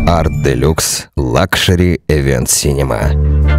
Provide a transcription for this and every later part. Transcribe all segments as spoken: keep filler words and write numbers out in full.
Art Deluxe Luxury Event Cinema.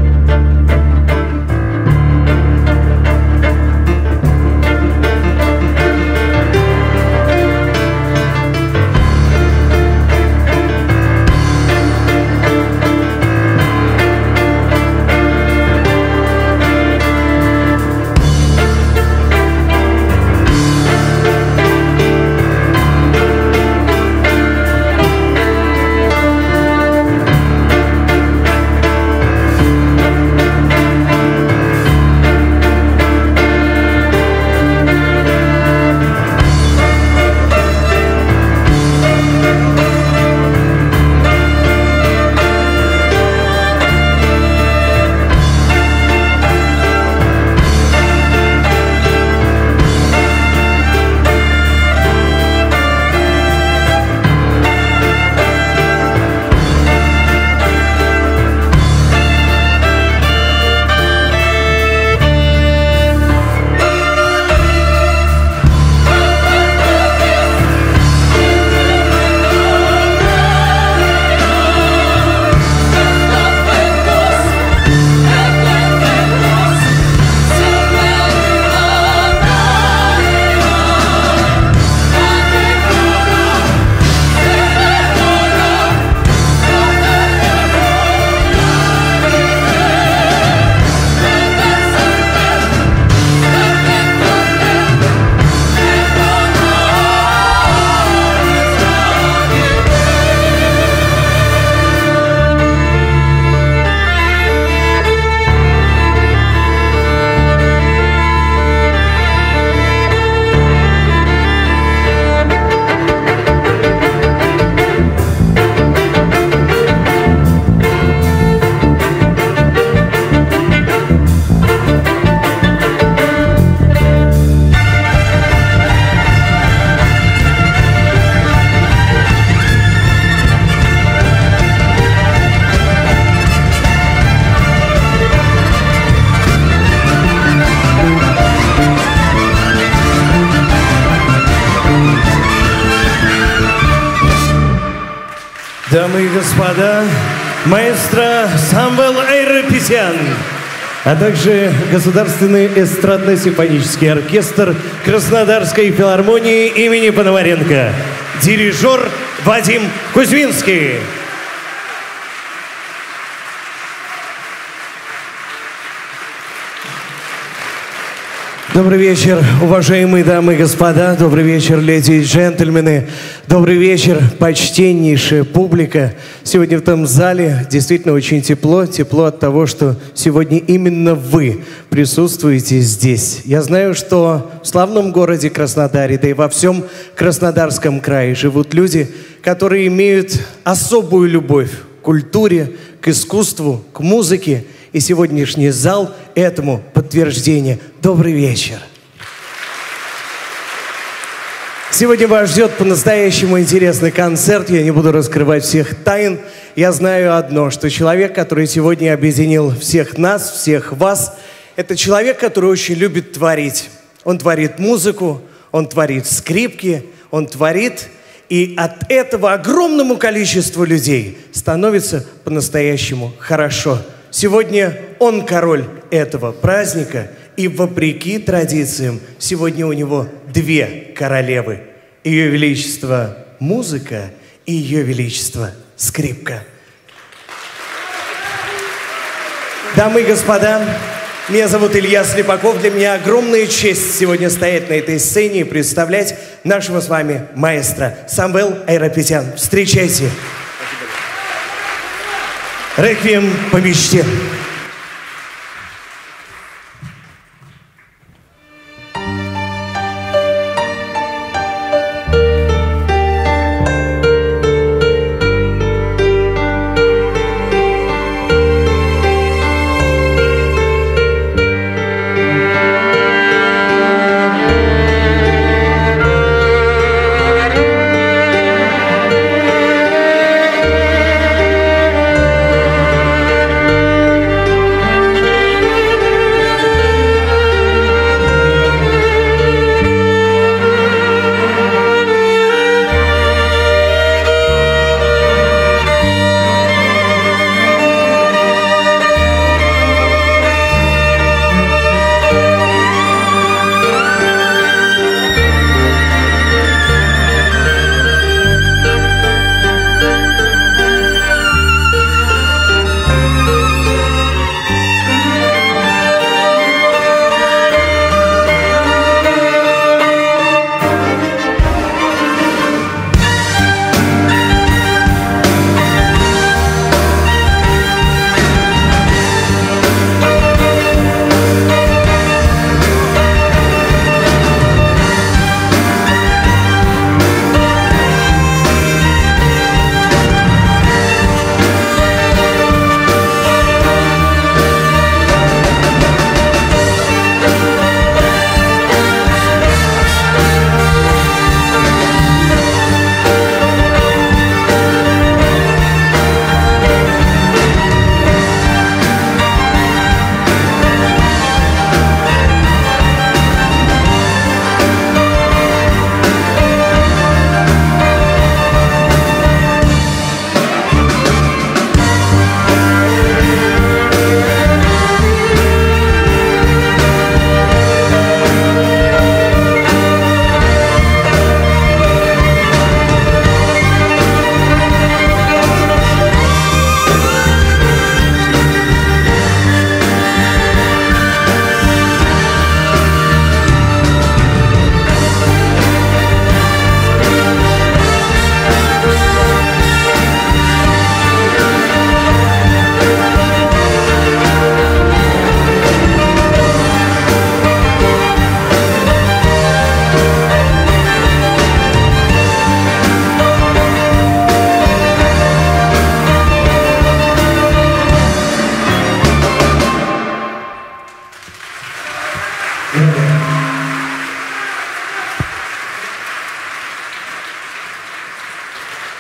Дамы и господа, маэстро Самвел Айрапетян, а также Государственный эстрадно-симфонический оркестр Краснодарской филармонии имени Пономаренко, дирижер Вадим Кузьминский. Добрый вечер, уважаемые дамы и господа, добрый вечер, леди и джентльмены, добрый вечер, почтеннейшая публика. Сегодня в этом зале действительно очень тепло, тепло от того, что сегодня именно вы присутствуете здесь. Я знаю, что в славном городе Краснодаре, да и во всем Краснодарском крае живут люди, которые имеют особую любовь к культуре, к искусству, к музыке. И сегодняшний зал этому подтверждение. Добрый вечер. Сегодня вас ждет по-настоящему интересный концерт. Я не буду раскрывать всех тайн. Я знаю одно, что человек, который сегодня объединил всех нас, всех вас, это человек, который очень любит творить. Он творит музыку, он творит скрипки, он творит, и от этого огромному количеству людей становится по-настоящему хорошо. Сегодня он король этого праздника, и вопреки традициям, сегодня у него две королевы. Ее Величество музыка и Ее Величество скрипка. Дамы и господа, меня зовут Илья Слепаков. Для меня огромная честь сегодня стоять на этой сцене и представлять нашего с вами маэстро Самвел Айрапетян. Встречайте. Реквием по мечте.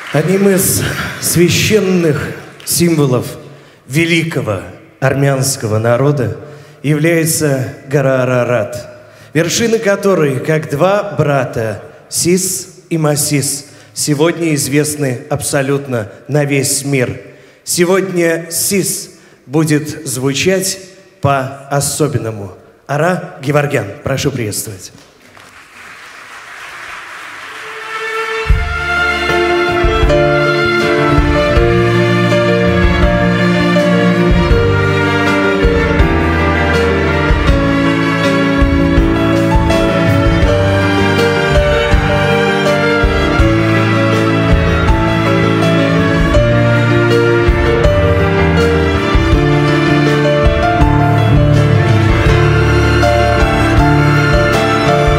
Одним из священных символов великого армянского народа является гора Арарат, вершины которой, как два брата Сис и Масис, сегодня известны абсолютно на весь мир. Сегодня Сис будет звучать по-особенному. Ара Геворгян, прошу приветствовать. Thank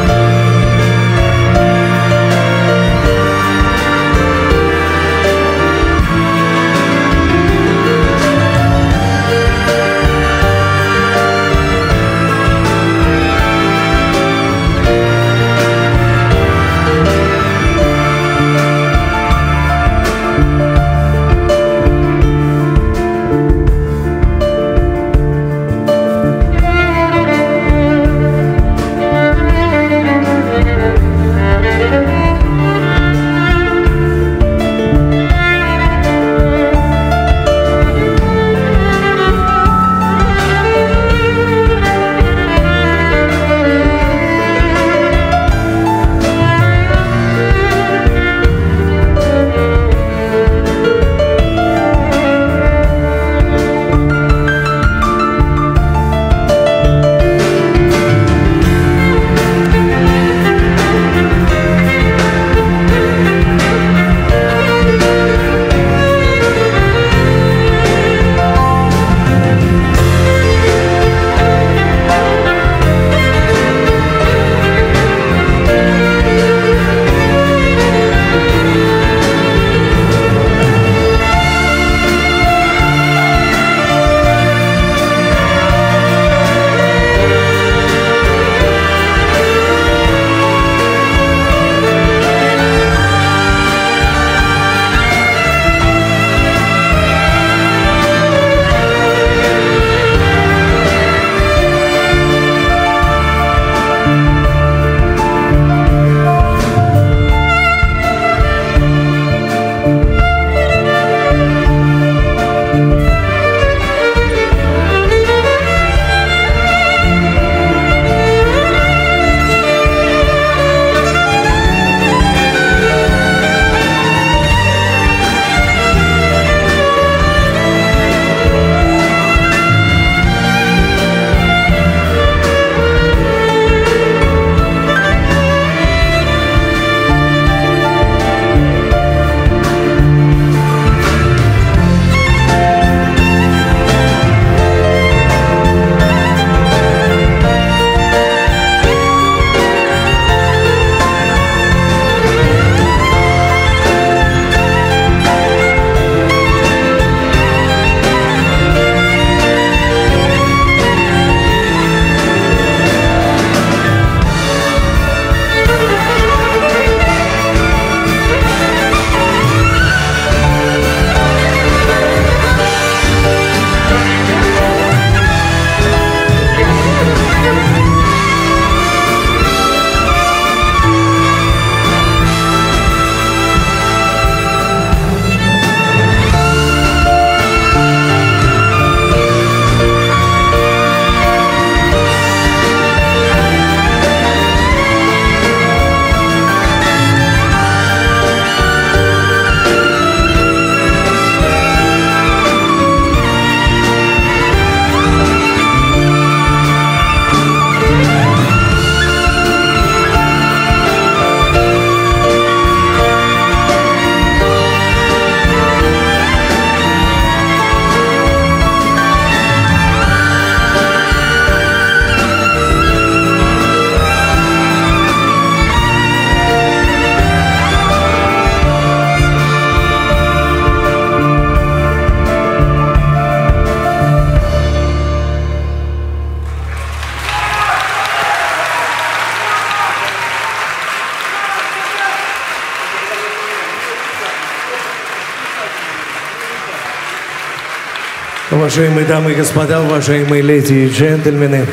Уважаемые дамы и господа, уважаемые леди и джентльмены,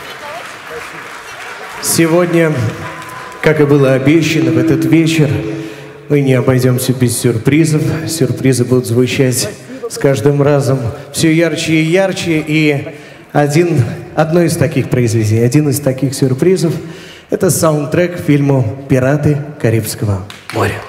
сегодня, как и было обещано, в этот вечер мы не обойдемся без сюрпризов. Сюрпризы будут звучать с каждым разом все ярче и ярче. И один, одно из таких произведений, один из таких сюрпризов – это саундтрек к фильму «Пираты Карибского моря».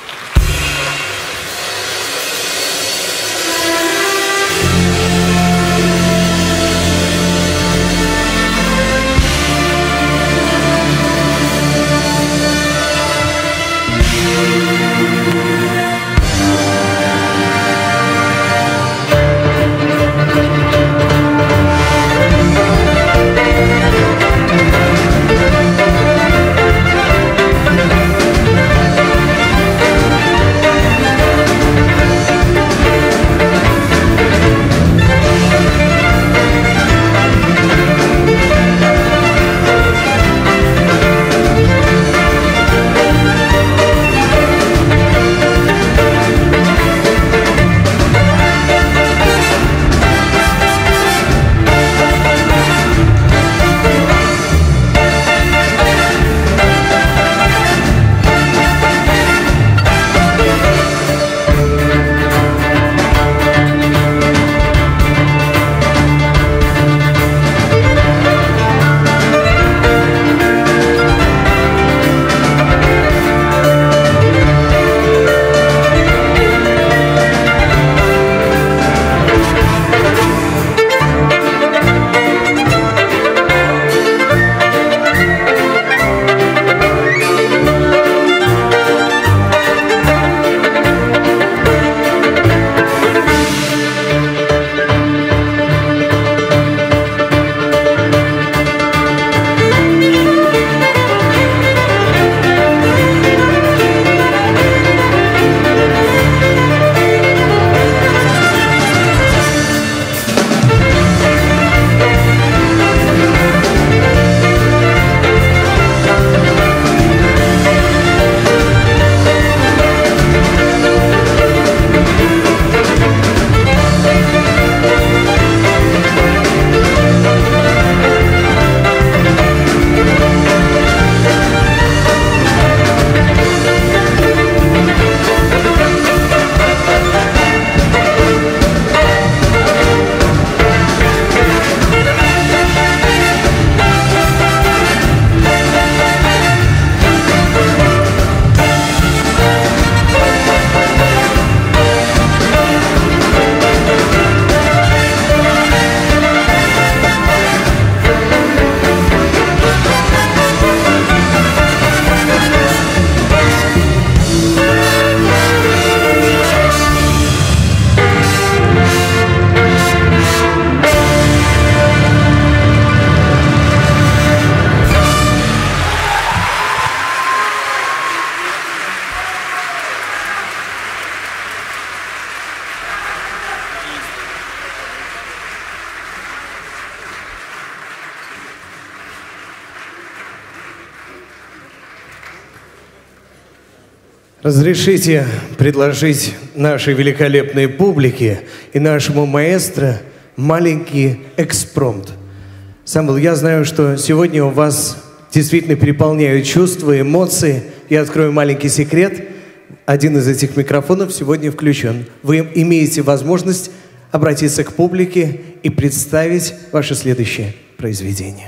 Разрешите предложить нашей великолепной публике и нашему маэстро маленький экспромт. Самвел, я знаю, что сегодня у вас действительно переполняют чувства, эмоции. Я открою маленький секрет. Один из этих микрофонов сегодня включен. Вы имеете возможность обратиться к публике и представить ваше следующее произведение.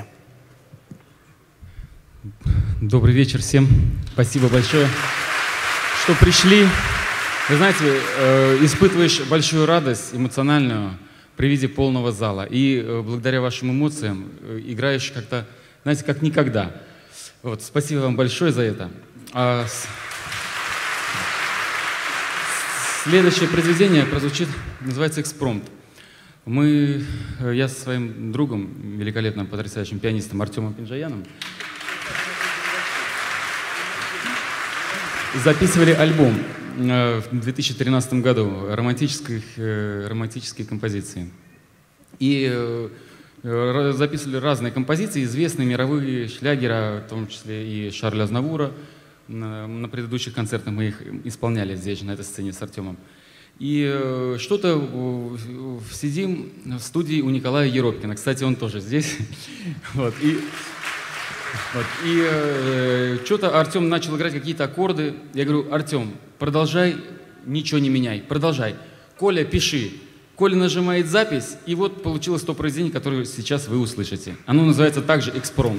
Добрый вечер всем. Спасибо большое, что пришли. Вы знаете, э, испытываешь большую радость эмоциональную при виде полного зала. И э, благодаря вашим эмоциям э, играешь как-то, знаете, как никогда. Вот, спасибо вам большое за это. А с... Следующее произведение прозвучит, называется «Экспромт». Мы, э, я со своим другом, великолепным, потрясающим пианистом Артемом Пинджаяном, записывали альбом э, в две тысячи тринадцатом году, романтические, э, романтические композиции. И э, записывали разные композиции, известные мировые шлягеры, в том числе и Шарля Азнавура. На, на предыдущих концертах мы их исполняли здесь же, на этой сцене с Артемом. И э, что-то э, сидим в студии у Николая Еропкина. Кстати, он тоже здесь. Вот, и вот, и э, что-то Артем начал играть какие-то аккорды. Я говорю: Артем, продолжай, ничего не меняй, продолжай. Коля, пиши. Коля нажимает запись, и вот получилось то произведение, которое сейчас вы услышите. Оно называется также «Экспромт».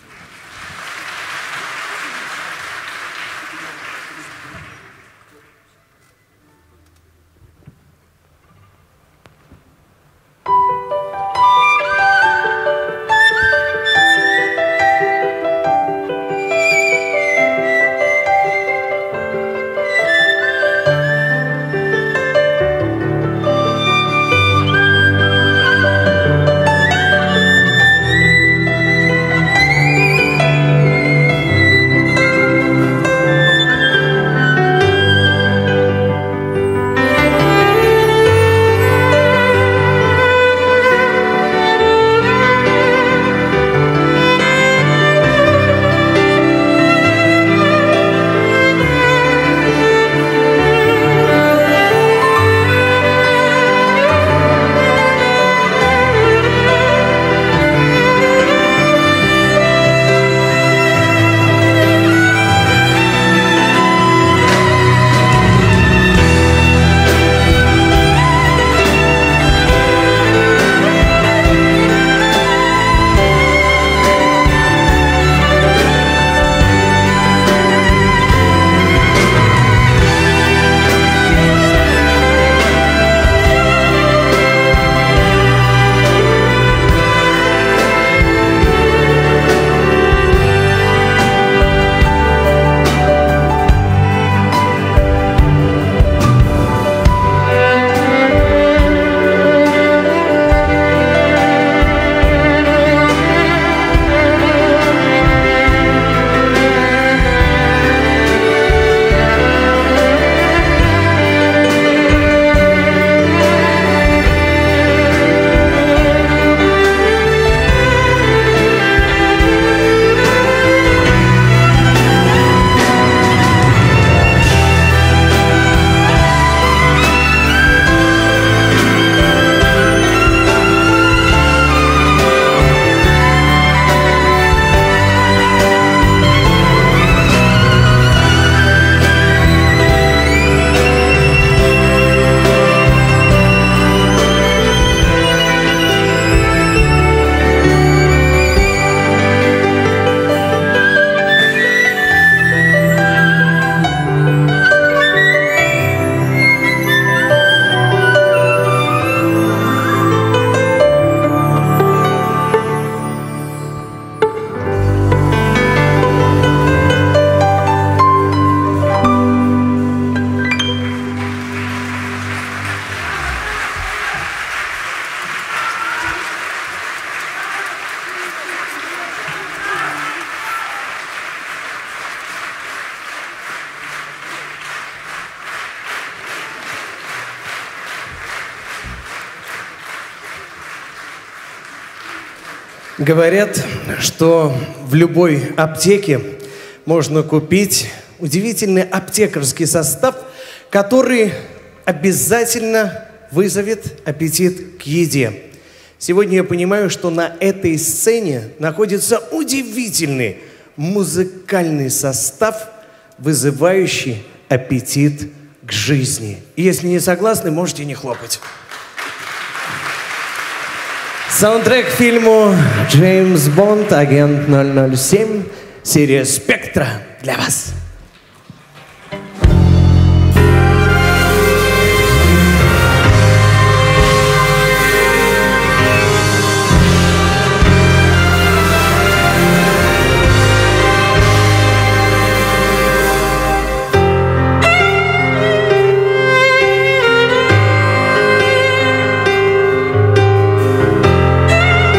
Говорят, что в любой аптеке можно купить удивительный аптекарский состав, который обязательно вызовет аппетит к еде. Сегодня я понимаю, что на этой сцене находится удивительный музыкальный состав, вызывающий аппетит к жизни. И если не согласны, можете не хлопать. Саундтрек к фильму «Джеймс Бонд. Агент ноль ноль семь», серия «Спектра» для вас.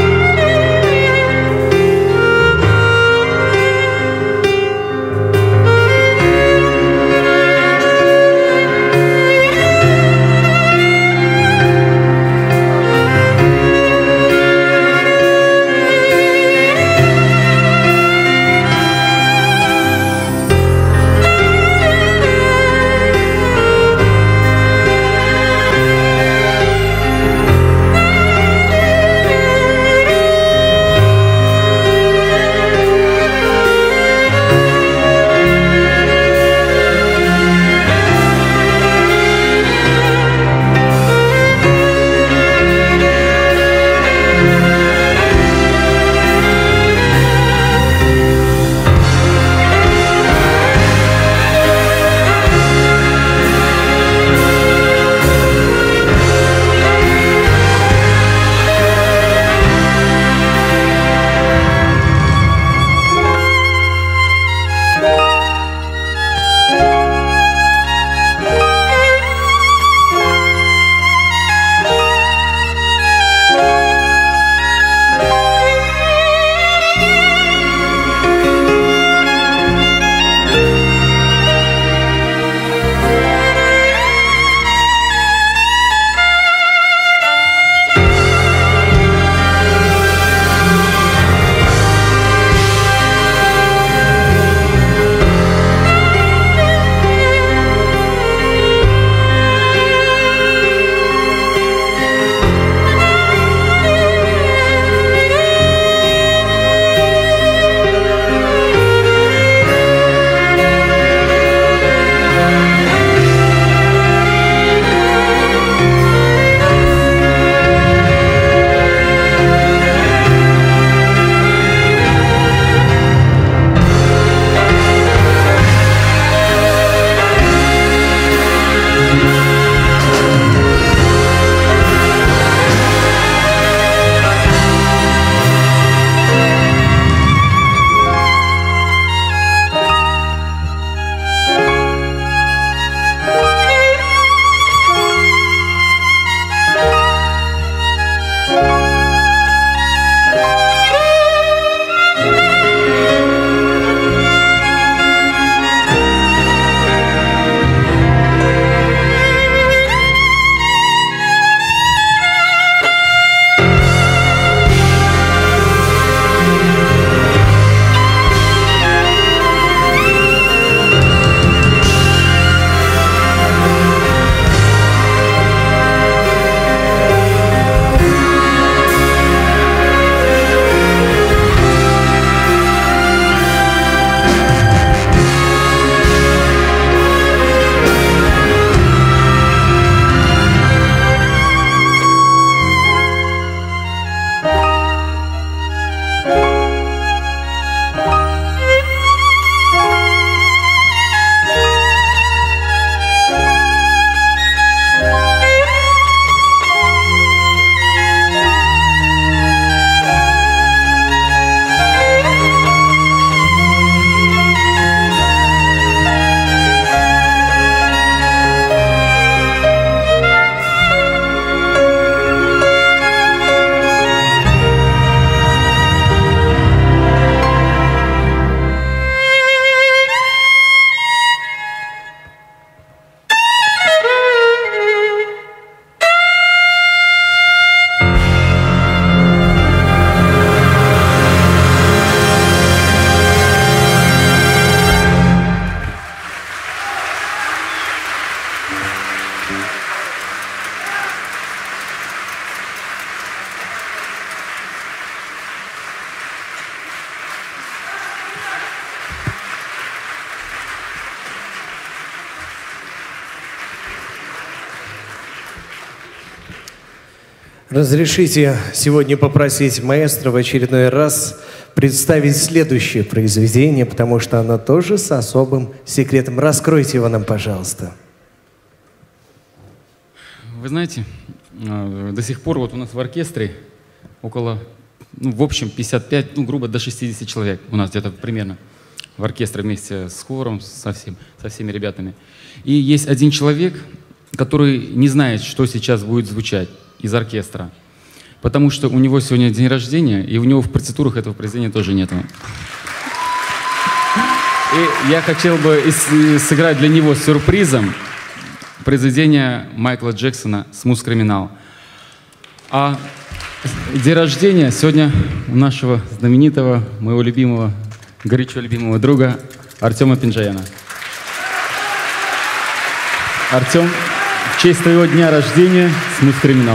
Thank Разрешите сегодня попросить маэстро в очередной раз представить следующее произведение, потому что оно тоже с особым секретом. Раскройте его нам, пожалуйста. Вы знаете, до сих пор вот у нас в оркестре около, ну, в общем, пятьдесят пять, ну, грубо, до шестидесяти человек у нас где-то примерно в оркестре вместе с хором, со, всем, со всеми ребятами. И есть один человек, который не знает, что сейчас будет звучать из оркестра, потому что у него сегодня день рождения, и у него в партитурах этого произведения тоже нету. И я хотел бы сыграть для него сюрпризом произведение Майкла Джексона «Смус Криминал». А день рождения сегодня у нашего знаменитого, моего любимого, горячо любимого друга Артема Пинджаяна. Артем, в честь твоего дня рождения «Смус Криминал».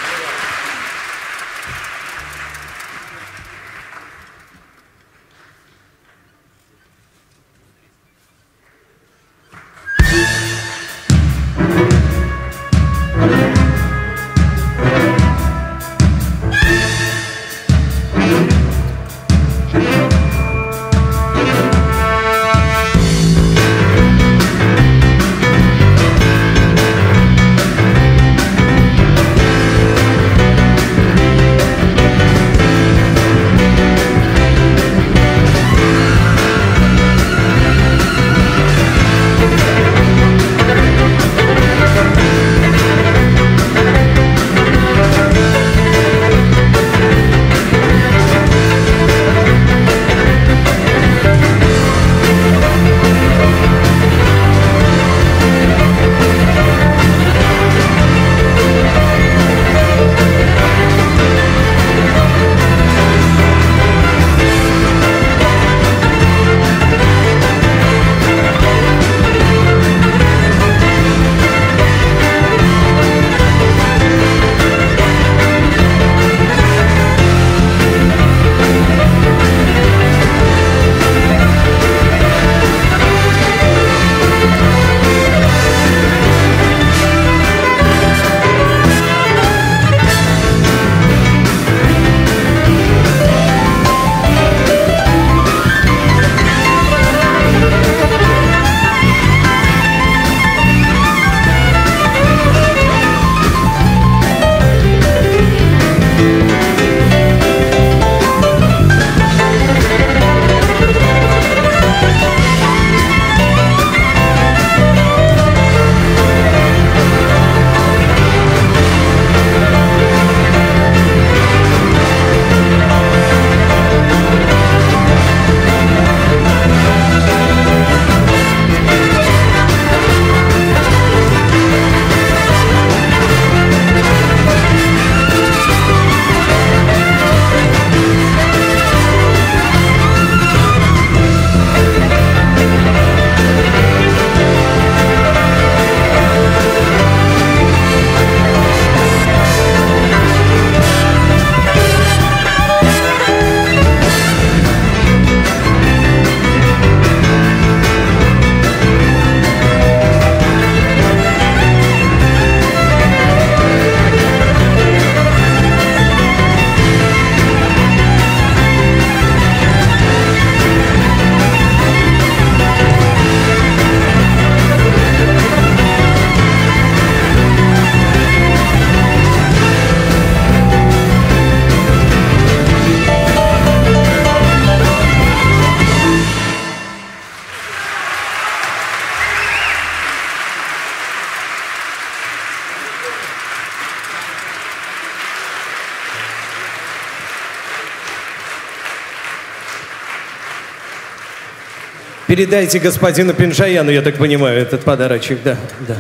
Передайте господину Пинджаяну, я так понимаю, этот подарочек, да, да.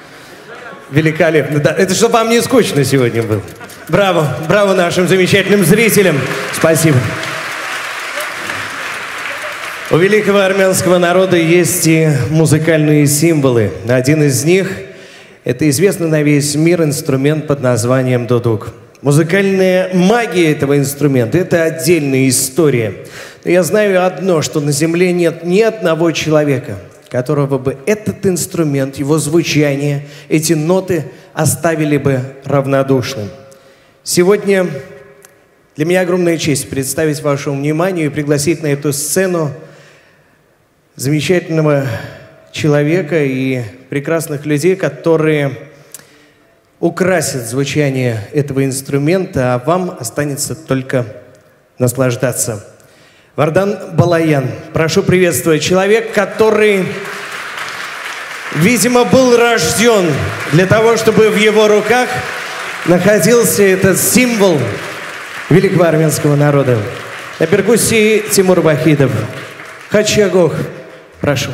Великолепно, да. Это чтобы вам не скучно сегодня было. Браво, браво нашим замечательным зрителям. Спасибо. У великого армянского народа есть и музыкальные символы. Один из них – это известный на весь мир инструмент под названием дудук. Музыкальная магия этого инструмента – это отдельная история. Но я знаю одно, что на Земле нет ни одного человека, которого бы этот инструмент, его звучание, эти ноты оставили бы равнодушным. Сегодня для меня огромная честь представить вашему вниманию и пригласить на эту сцену замечательного человека и прекрасных людей, которые украсят звучание этого инструмента, а вам останется только наслаждаться. Вардан Балаян, прошу приветствовать. Человек, который, видимо, был рожден для того, чтобы в его руках находился этот символ великого армянского народа. На перкуссии Тимур Вахидов. Хачагох, прошу.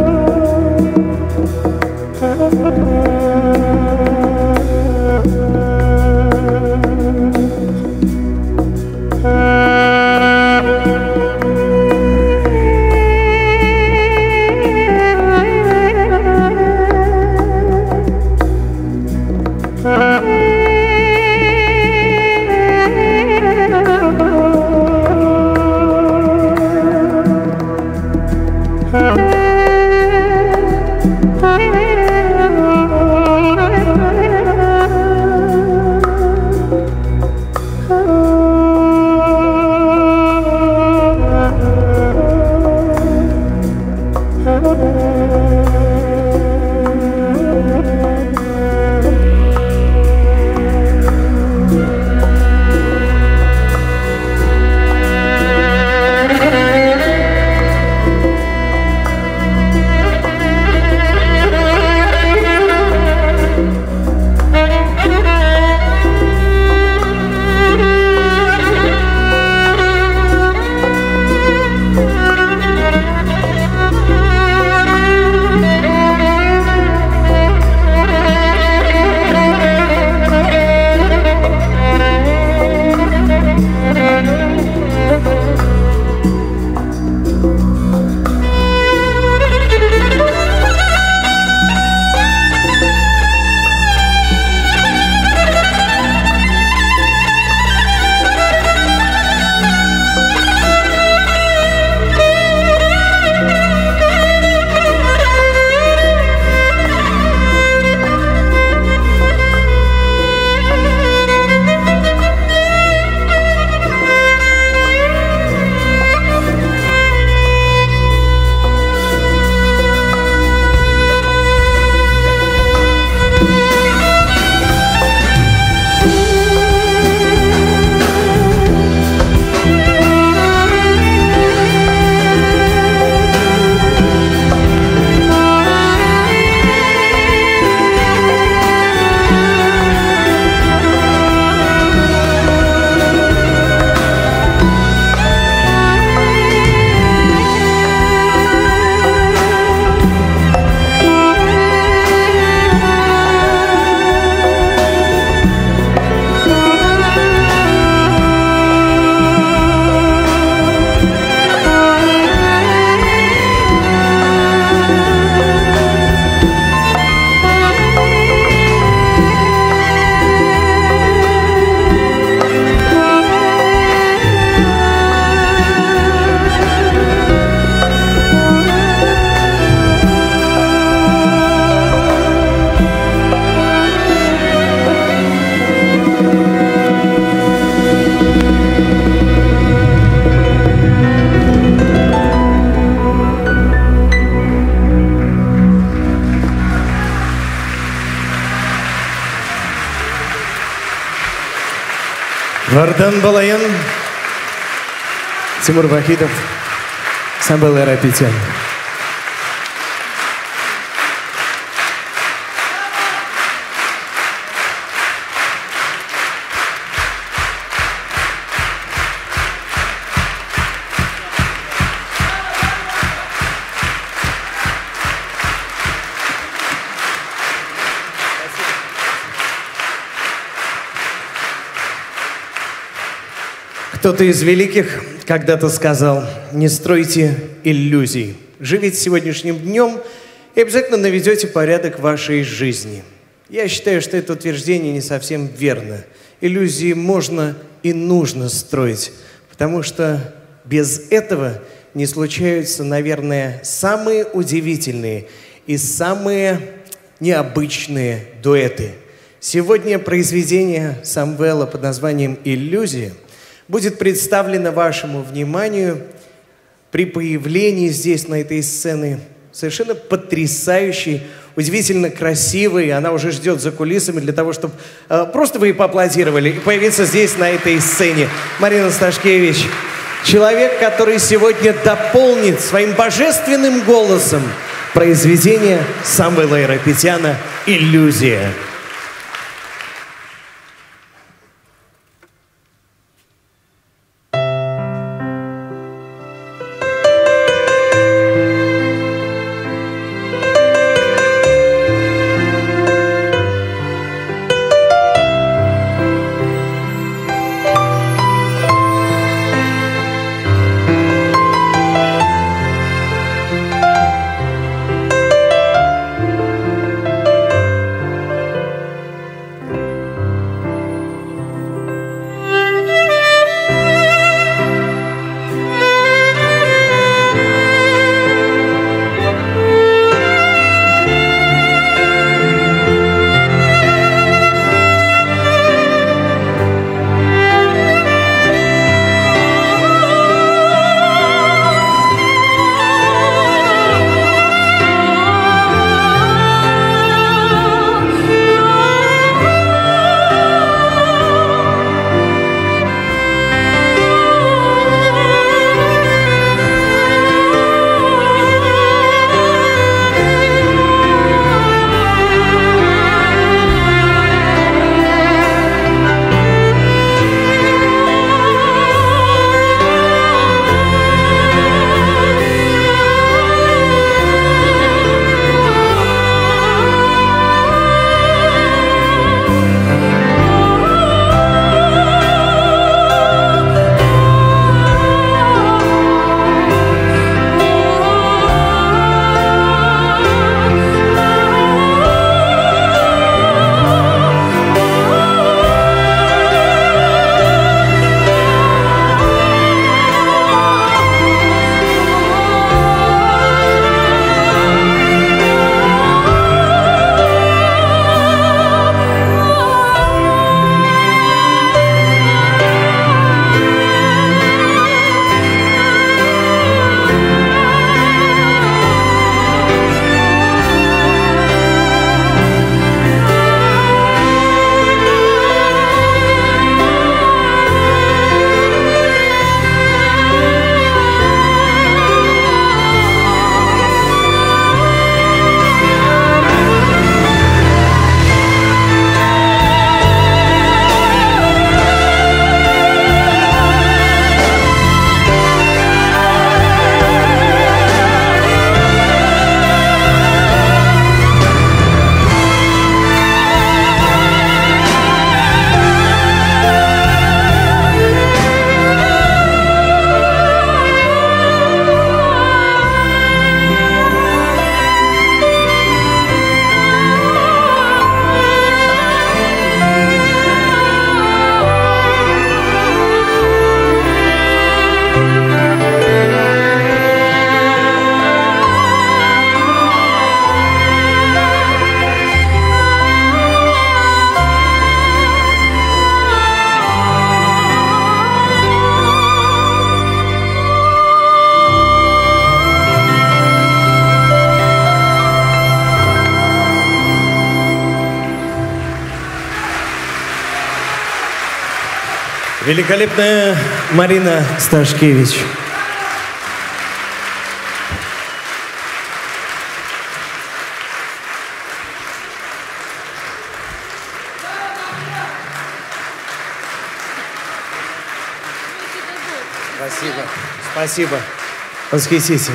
Thank you. Вардан Балаян, Тимур Вахидов, Самвел Айрапетян. Кто-то из великих когда-то сказал: не стройте иллюзий. Живите сегодняшним днем и обязательно наведете порядок в вашей жизни. Я считаю, что это утверждение не совсем верно. Иллюзии можно и нужно строить, потому что без этого не случаются, наверное, самые удивительные и самые необычные дуэты. Сегодня произведение Самвела под названием «Иллюзия» будет представлено вашему вниманию при появлении здесь, на этой сцене, совершенно потрясающей, удивительно красивой. Она уже ждет за кулисами для того, чтобы э, просто вы поаплодировали и появиться здесь, на этой сцене. Марина Сташкевич, человек, который сегодня дополнит своим божественным голосом произведение Самвела Айрапетяна «Иллюзия». Великолепная Марина Сташкевич. Спасибо. Спасибо. Восхитительно.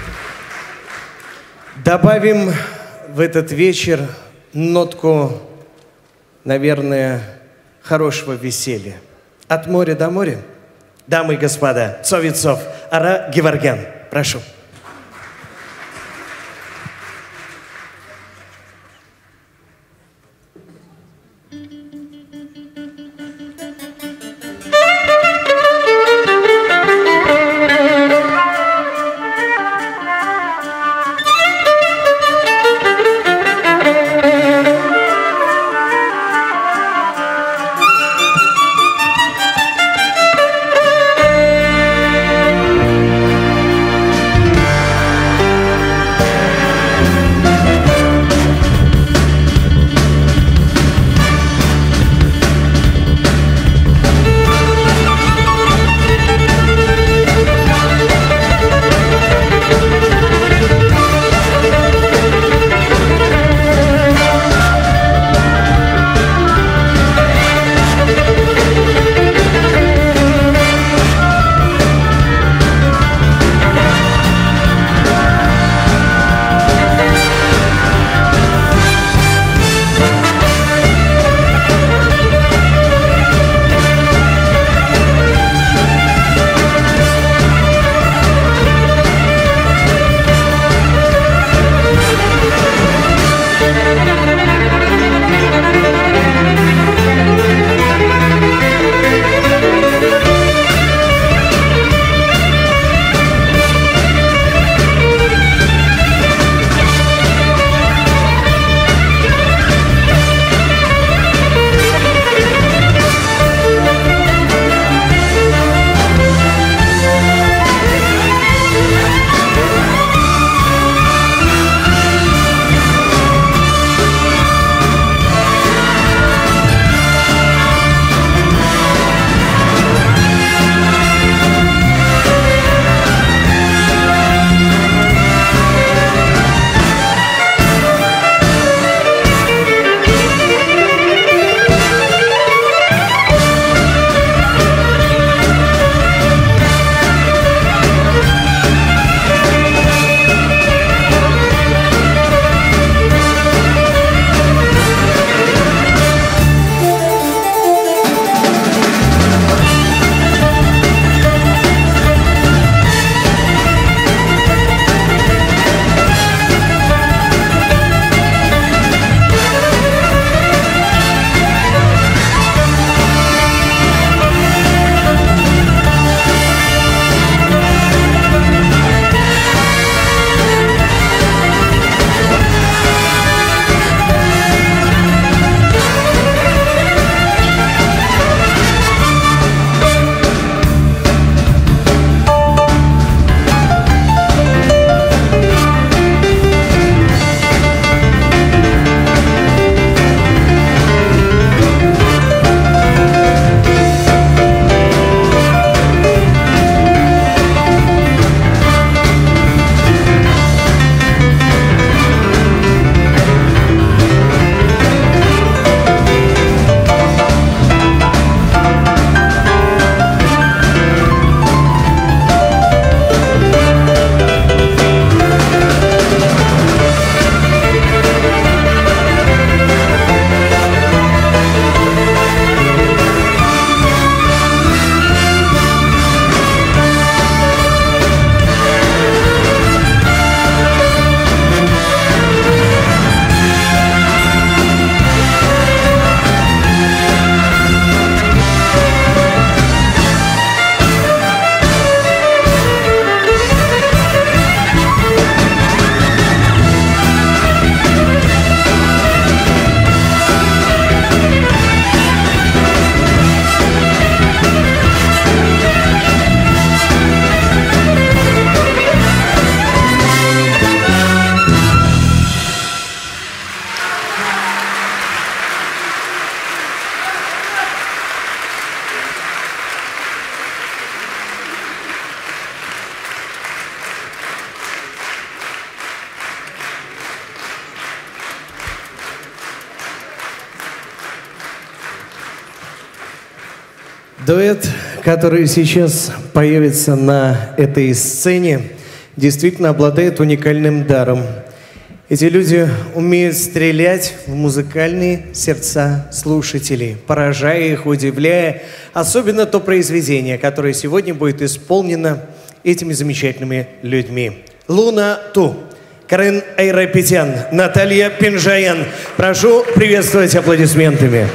Добавим в этот вечер нотку, наверное, хорошего веселья. От моря до моря. Дамы и господа, Цовицов, Ара Геворгян. Прошу. Дуэт, который сейчас появится на этой сцене, действительно обладает уникальным даром. Эти люди умеют стрелять в музыкальные сердца слушателей, поражая их, удивляя, особенно то произведение, которое сегодня будет исполнено этими замечательными людьми. Луна Ту, Карен Айрапетян, Наталья Пинжаян. Прошу приветствовать аплодисментами.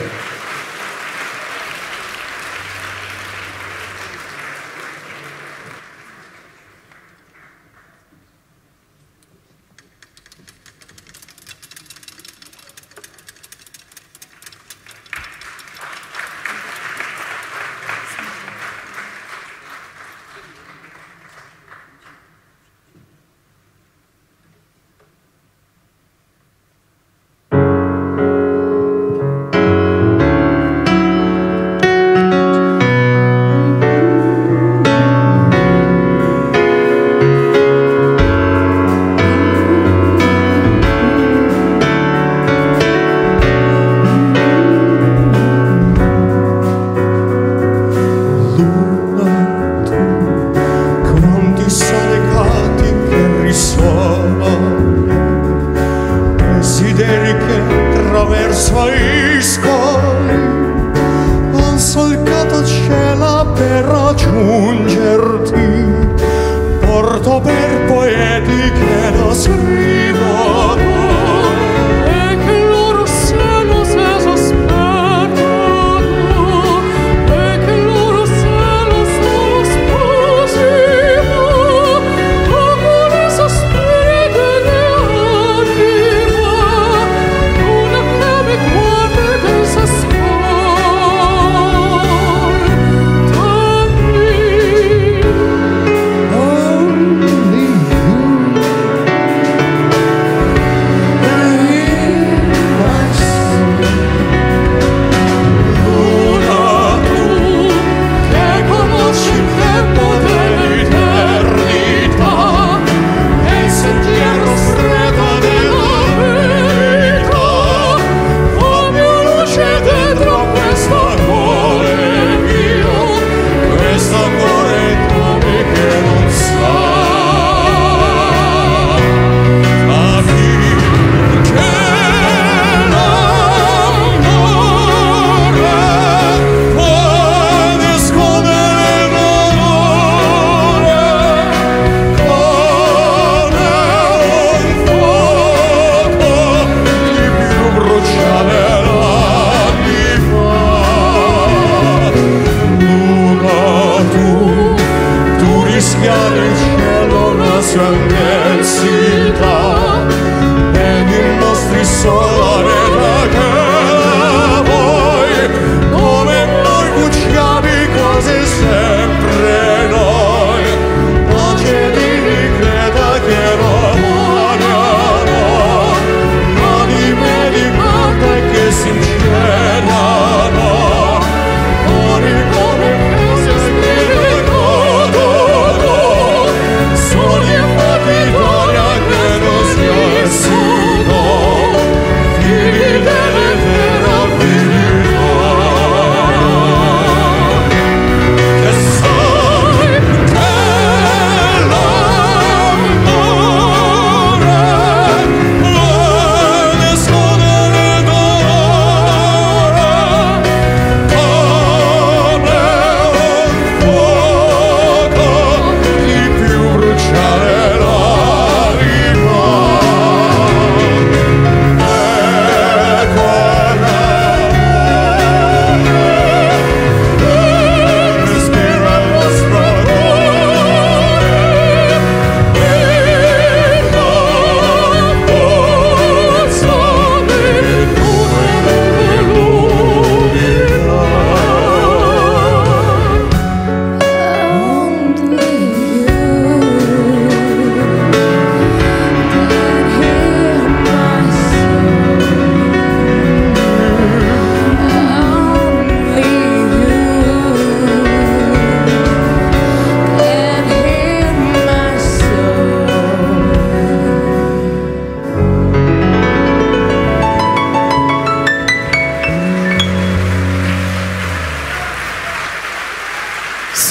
Thank you.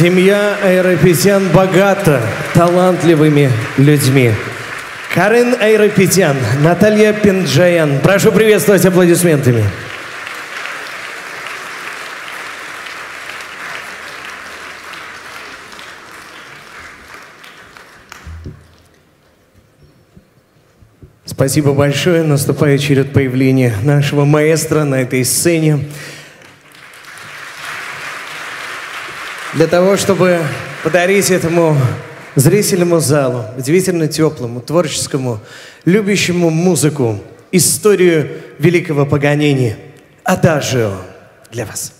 Семья Айрапетян богата талантливыми людьми. Карен Айрапетян, Наталья Пенджаян. Прошу приветствовать аплодисментами. Спасибо большое. Наступает черед появления нашего маэстро на этой сцене. Для того, чтобы подарить этому зрительному залу, удивительно теплому, творческому, любящему музыку, историю великого Паганини, Адажио для вас.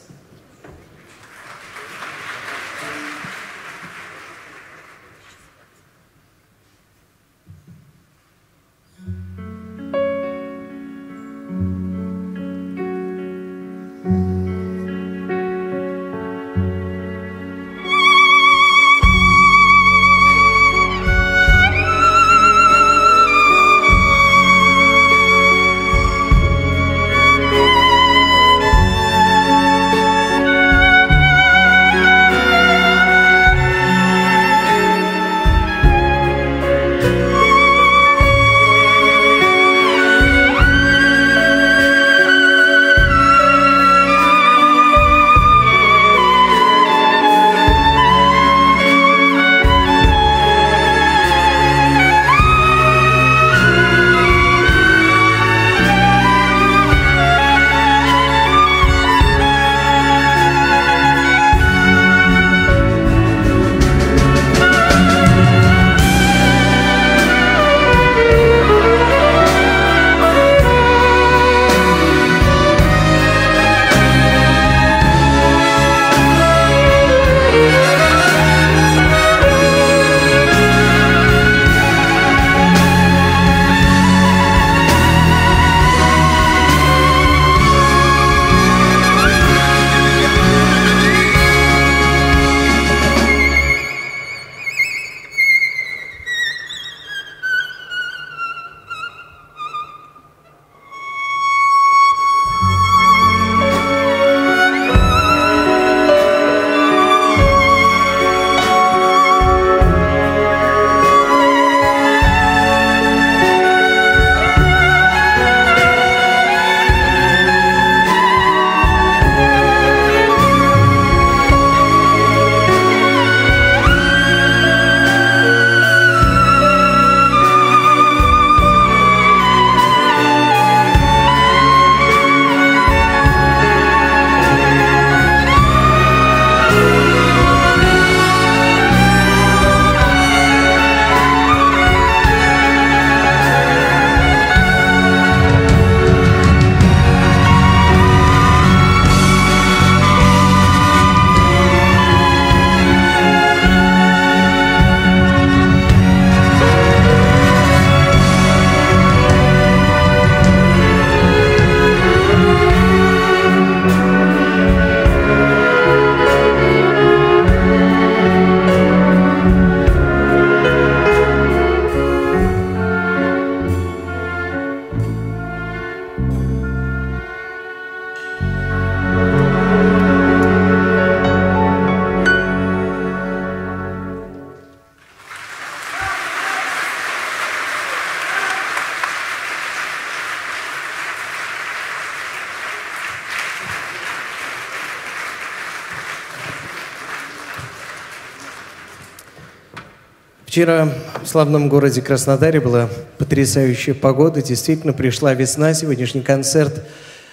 Вчера в славном городе Краснодаре была потрясающая погода. Действительно, пришла весна. Сегодняшний концерт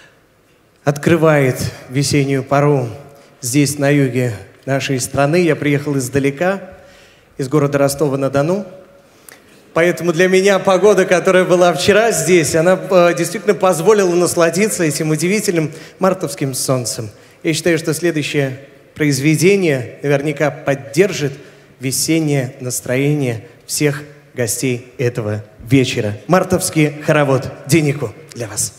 открывает весеннюю пору здесь, на юге нашей страны. Я приехал издалека, из города Ростова-на-Дону. Поэтому для меня погода, которая была вчера здесь, она действительно позволила насладиться этим удивительным мартовским солнцем. Я считаю, что следующее произведение наверняка поддержит весеннее настроение всех гостей этого вечера. Мартовский хоровод «Денику» для вас.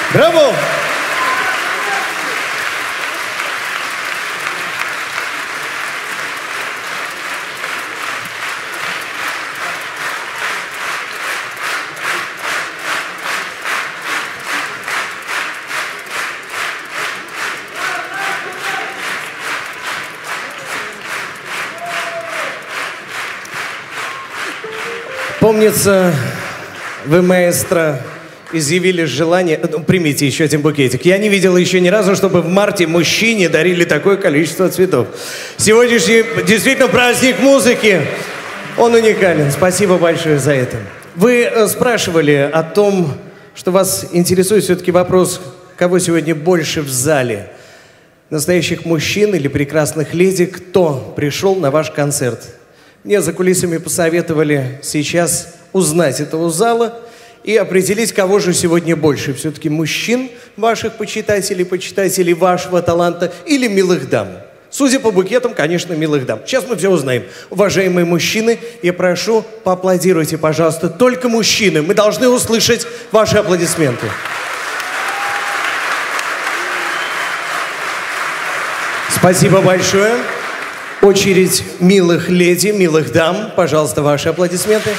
Браво! Помнится, вы, маэстро, изъявили желание... Ну, примите еще один букетик. Я не видел еще ни разу, чтобы в марте мужчине дарили такое количество цветов. Сегодняшний действительно праздник музыки. Он уникален. Спасибо большое за это. Вы спрашивали о том, что вас интересует все-таки вопрос, кого сегодня больше в зале. Настоящих мужчин или прекрасных леди, кто пришел на ваш концерт? Мне за кулисами посоветовали сейчас узнать этого зала и определить, кого же сегодня больше. Все-таки мужчин, ваших почитателей, почитателей вашего таланта или милых дам. Судя по букетам, конечно, милых дам. Сейчас мы все узнаем. Уважаемые мужчины, я прошу, поаплодируйте, пожалуйста, только мужчины. Мы должны услышать ваши аплодисменты. Спасибо большое. Очередь милых леди, милых дам. Пожалуйста, ваши аплодисменты.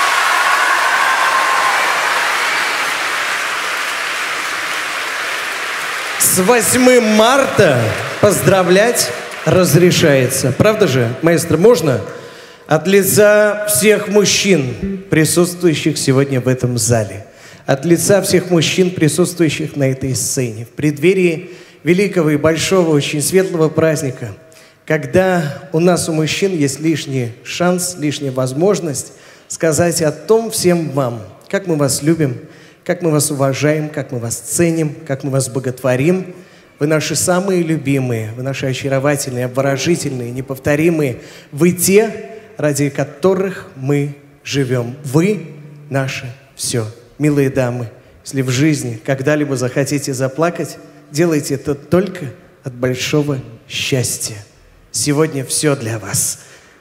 С восьмым марта поздравлять разрешается. Правда же, маэстро, можно? От лица всех мужчин, присутствующих сегодня в этом зале. От лица всех мужчин, присутствующих на этой сцене. В преддверии великого и большого, очень светлого праздника, когда у нас, у мужчин, есть лишний шанс, лишняя возможность сказать о том всем вам, как мы вас любим, как мы вас уважаем, как мы вас ценим, как мы вас боготворим. Вы наши самые любимые, вы наши очаровательные, обворожительные, неповторимые. Вы те, ради которых мы живем. Вы наше все. Милые дамы, если в жизни когда-либо захотите заплакать, делайте это только от большого счастья. Сегодня все для вас.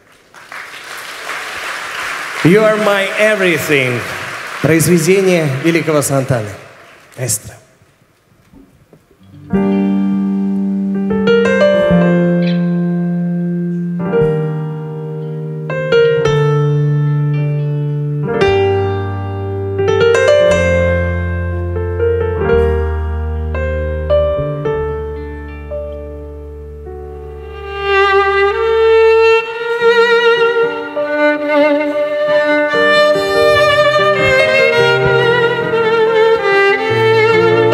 You are my everything. Произведение великого Сантаны. Маэстро. Thank you.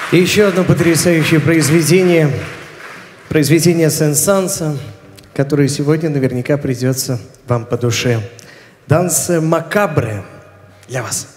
И еще одно потрясающее произведение, произведение Сен-Санса, которое сегодня наверняка придется вам по душе. «Дансе макабре» для вас.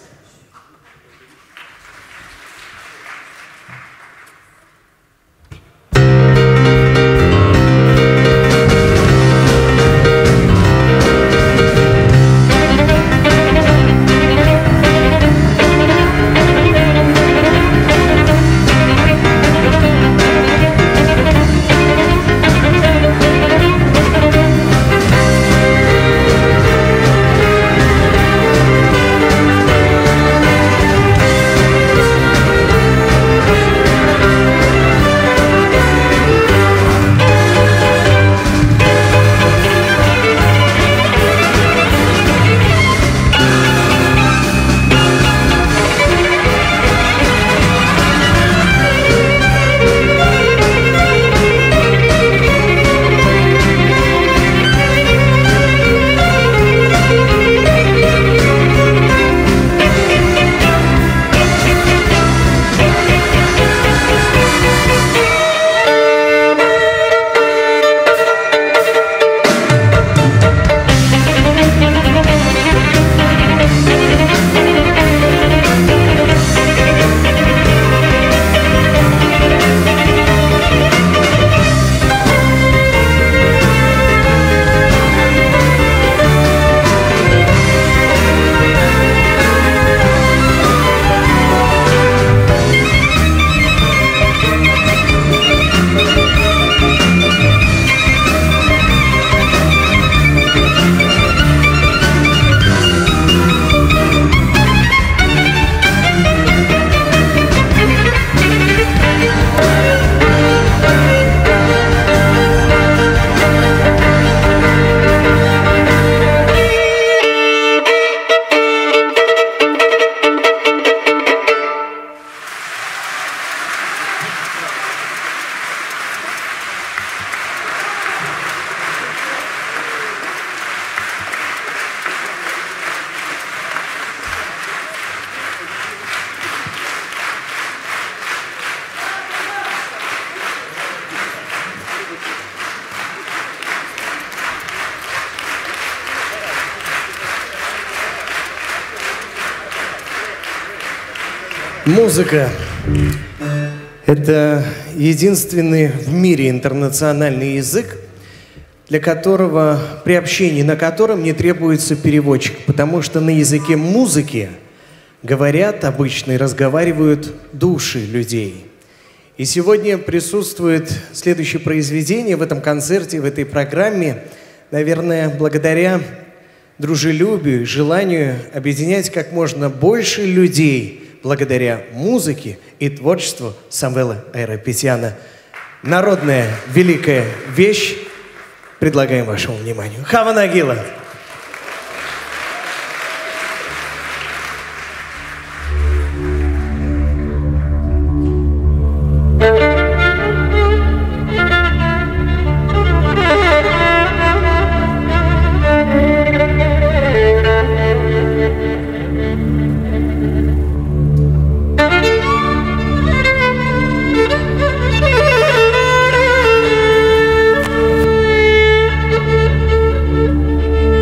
Музыка – это единственный в мире интернациональный язык, для которого, при общении на котором не требуется переводчик, потому что на языке музыки говорят обычно и разговаривают души людей. И сегодня присутствует следующее произведение в этом концерте, в этой программе, наверное, благодаря дружелюбию, желанию объединять как можно больше людей, благодаря музыке и творчеству Самвела Айрапетяна. Народная великая вещь предлагаем вашему вниманию. Хава Нагила. Thank you.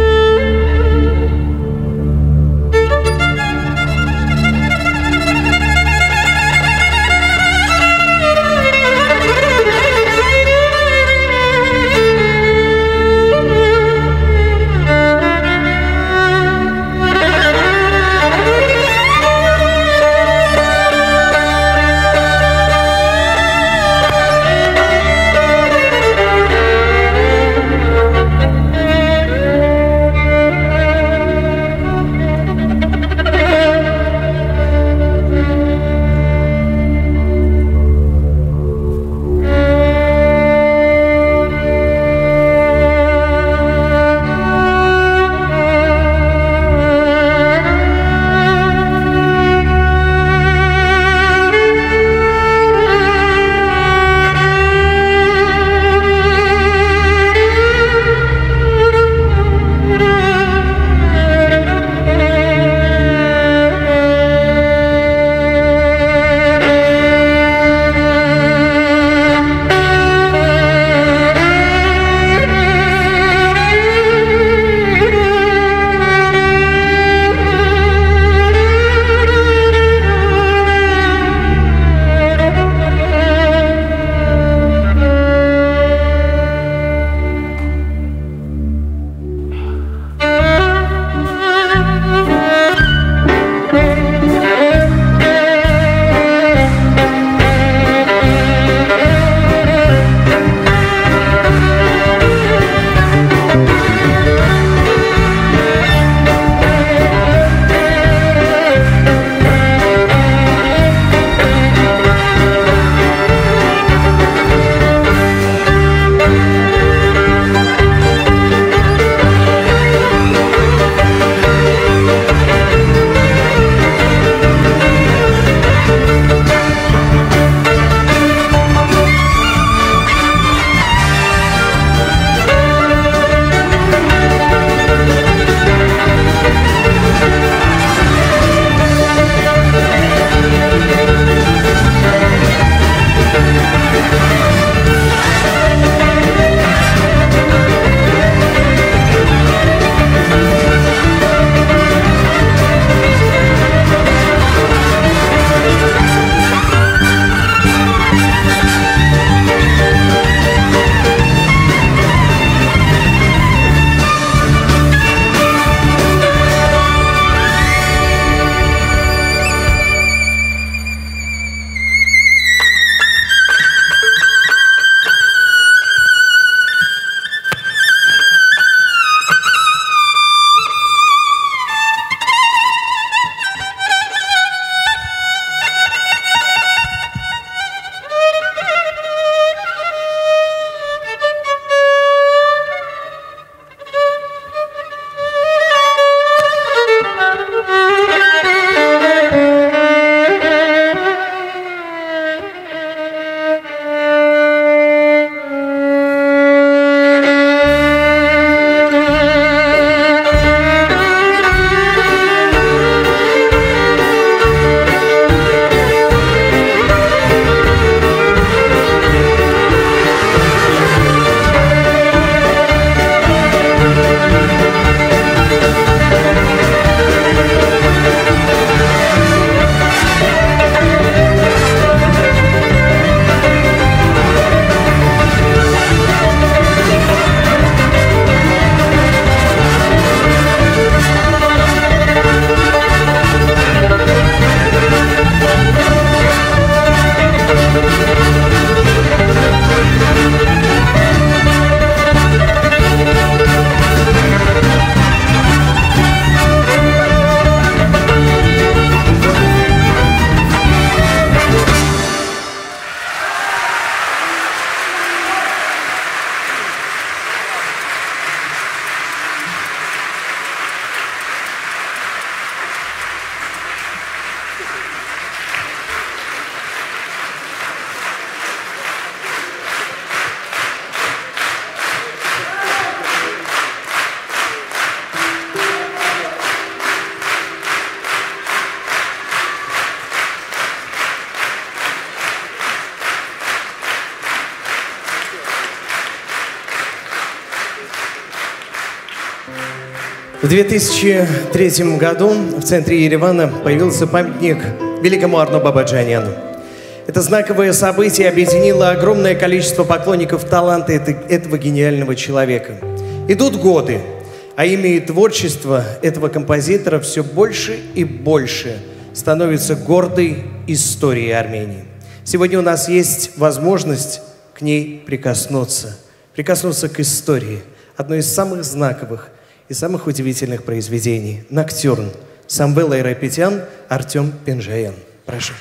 две тысячи третьем году в центре Еревана появился памятник великому Арно Бабаджаняну. Это знаковое событие объединило огромное количество поклонников таланта этого гениального человека. Идут годы, а имя и творчество этого композитора все больше и больше становится гордой историей Армении. Сегодня у нас есть возможность к ней прикоснуться, прикоснуться к истории, одной из самых знаковых и самых удивительных произведений «Ноктюрн». Самвел Айрапетян, Артем Пенджаян. Прошу.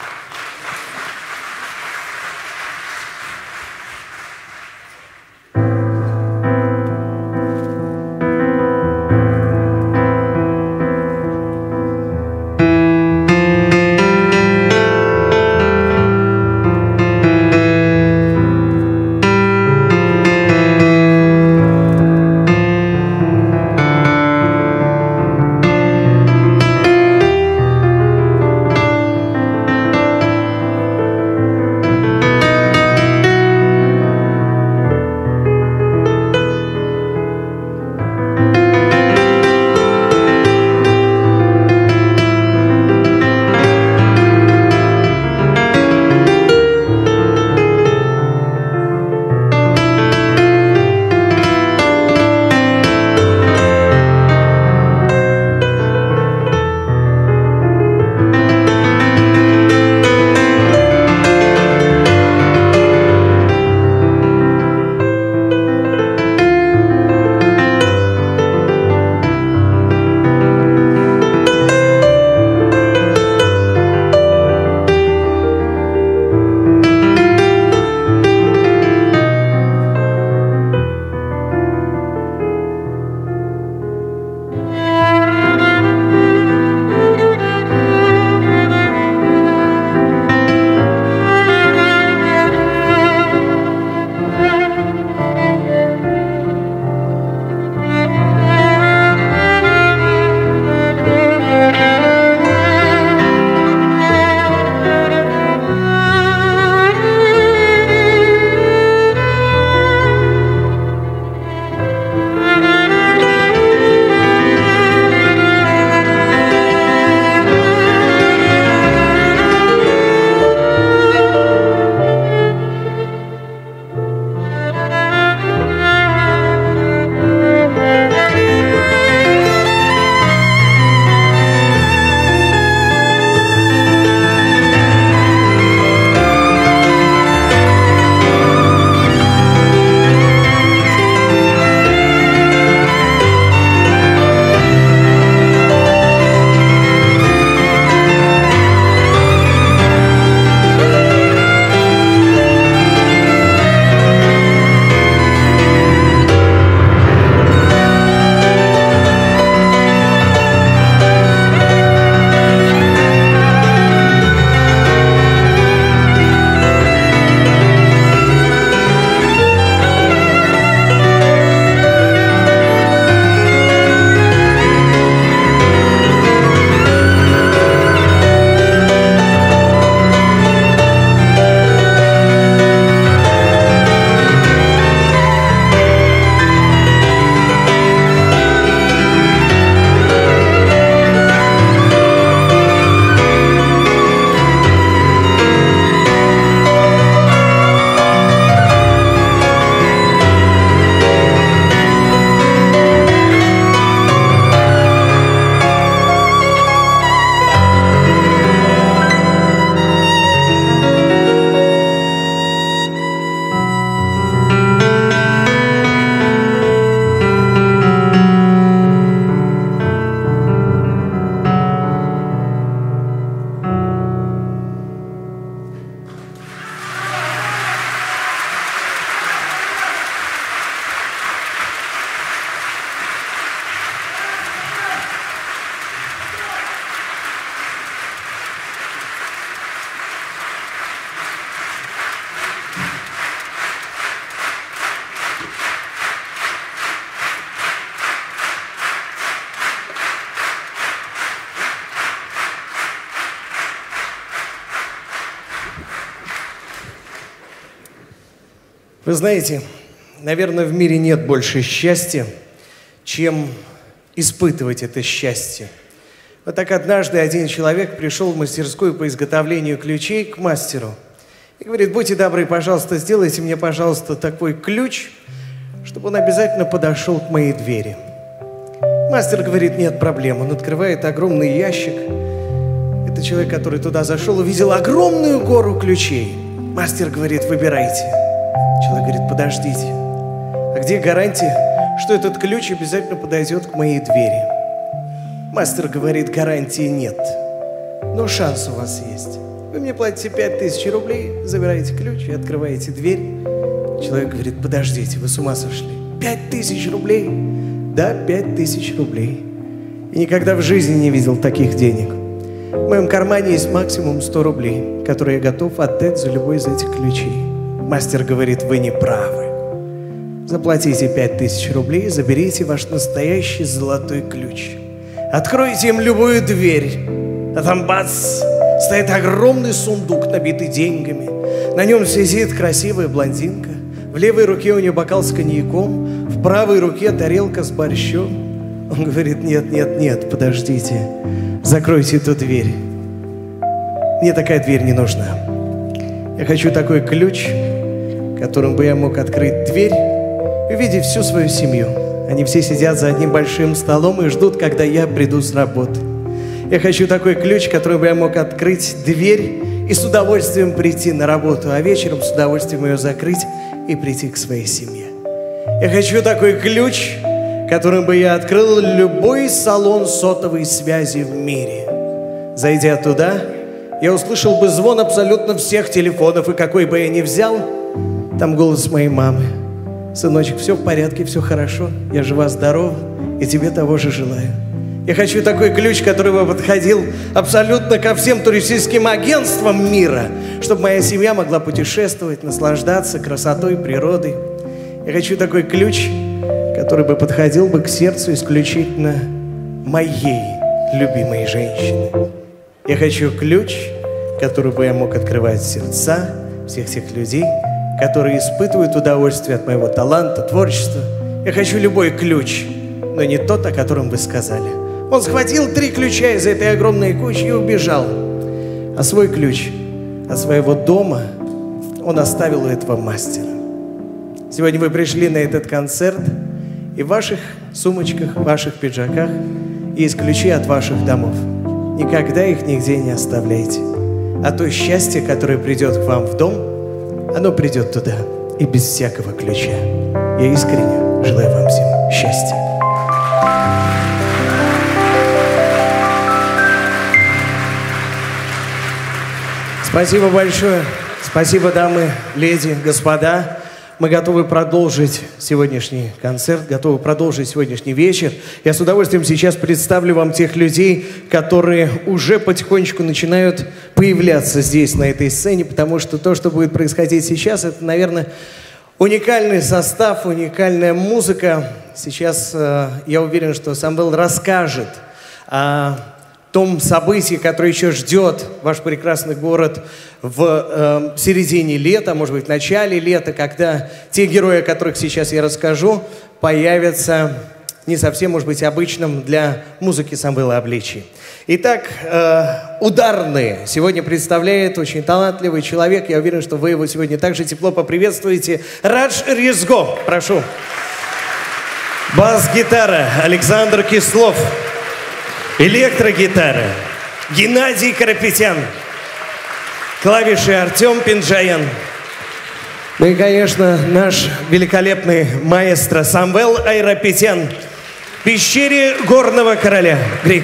Вы знаете, наверное, в мире нет больше счастья, чем испытывать это счастье. Вот так однажды один человек пришел в мастерскую по изготовлению ключей к мастеру и говорит: будьте добры, пожалуйста, сделайте мне, пожалуйста, такой ключ, чтобы он обязательно подошел к моей двери. Мастер говорит: нет проблем. Он открывает огромный ящик. Это человек, который туда зашел, увидел огромную гору ключей. Мастер говорит: выбирайте. Человек говорит: подождите, а где гарантия, что этот ключ обязательно подойдет к моей двери? Мастер говорит: гарантии нет, но шанс у вас есть. Вы мне платите пять тысяч рублей, забираете ключ и открываете дверь. Человек говорит: подождите, вы с ума сошли? Пять тысяч рублей? Да, пять тысяч рублей. И никогда в жизни не видел таких денег. В моем кармане есть максимум сто рублей, которые я готов отдать за любой из этих ключей. Мастер говорит: вы не правы. Заплатите пять тысяч рублей, заберите ваш настоящий золотой ключ. Откройте им любую дверь, а там бац, стоит огромный сундук, набитый деньгами. На нем сидит красивая блондинка. В левой руке у нее бокал с коньяком, в правой руке тарелка с борщом. Он говорит: нет, нет, нет, подождите, закройте эту дверь. Мне такая дверь не нужна. Я хочу такой ключ, которым бы я мог открыть дверь и увидеть всю свою семью. Они все сидят за одним большим столом и ждут, когда я приду с работы. Я хочу такой ключ, которым бы я мог открыть дверь и с удовольствием прийти на работу, а вечером с удовольствием ее закрыть и прийти к своей семье. Я хочу такой ключ, которым бы я открыл любой салон сотовой связи в мире. Зайдя туда, я услышал бы звон абсолютно всех телефонов, и какой бы я ни взял, там голос моей мамы: сыночек, все в порядке, все хорошо, я жива-здорова, и тебе того же желаю. Я хочу такой ключ, который бы подходил абсолютно ко всем туристическим агентствам мира, чтобы моя семья могла путешествовать, наслаждаться красотой, природой. Я хочу такой ключ, который бы подходил бы к сердцу исключительно моей любимой женщины. Я хочу ключ, который бы я мог открывать сердца всех тех людей, которые испытывают удовольствие от моего таланта, творчества. Я хочу любой ключ, но не тот, о котором вы сказали. Он схватил три ключа из этой огромной кучи и убежал. А свой ключ от своего дома он оставил у этого мастера. Сегодня вы пришли на этот концерт, и в ваших сумочках, в ваших пиджаках есть ключи от ваших домов. Никогда их нигде не оставляйте. А то счастье, которое придет к вам в дом, оно придет туда и без всякого ключа. Я искренне желаю вам всем счастья. Спасибо большое. Спасибо, дамы, леди, господа. Мы готовы продолжить сегодняшний концерт, готовы продолжить сегодняшний вечер. Я с удовольствием сейчас представлю вам тех людей, которые уже потихонечку начинают появляться здесь, на этой сцене, потому что то, что будет происходить сейчас, это, наверное, уникальный состав, уникальная музыка. Сейчас э, я уверен, что Самвел расскажет о том событии, которое еще ждет ваш прекрасный город в э, середине лета, может быть, в начале лета, когда те герои, о которых сейчас я расскажу, появятся не совсем, может быть, обычным для музыки Самвела обличии. Итак, э, ударные сегодня представляет очень талантливый человек. Я уверен, что вы его сегодня также тепло поприветствуете. Радж Резго, прошу. Бас-гитара Александр Кислов. Электрогитара Геннадий Карапетян. Клавиши Артем Пинджаян. Ну и, конечно, наш великолепный маэстро Самвел Айрапетян. В пещере горного короля. Грик.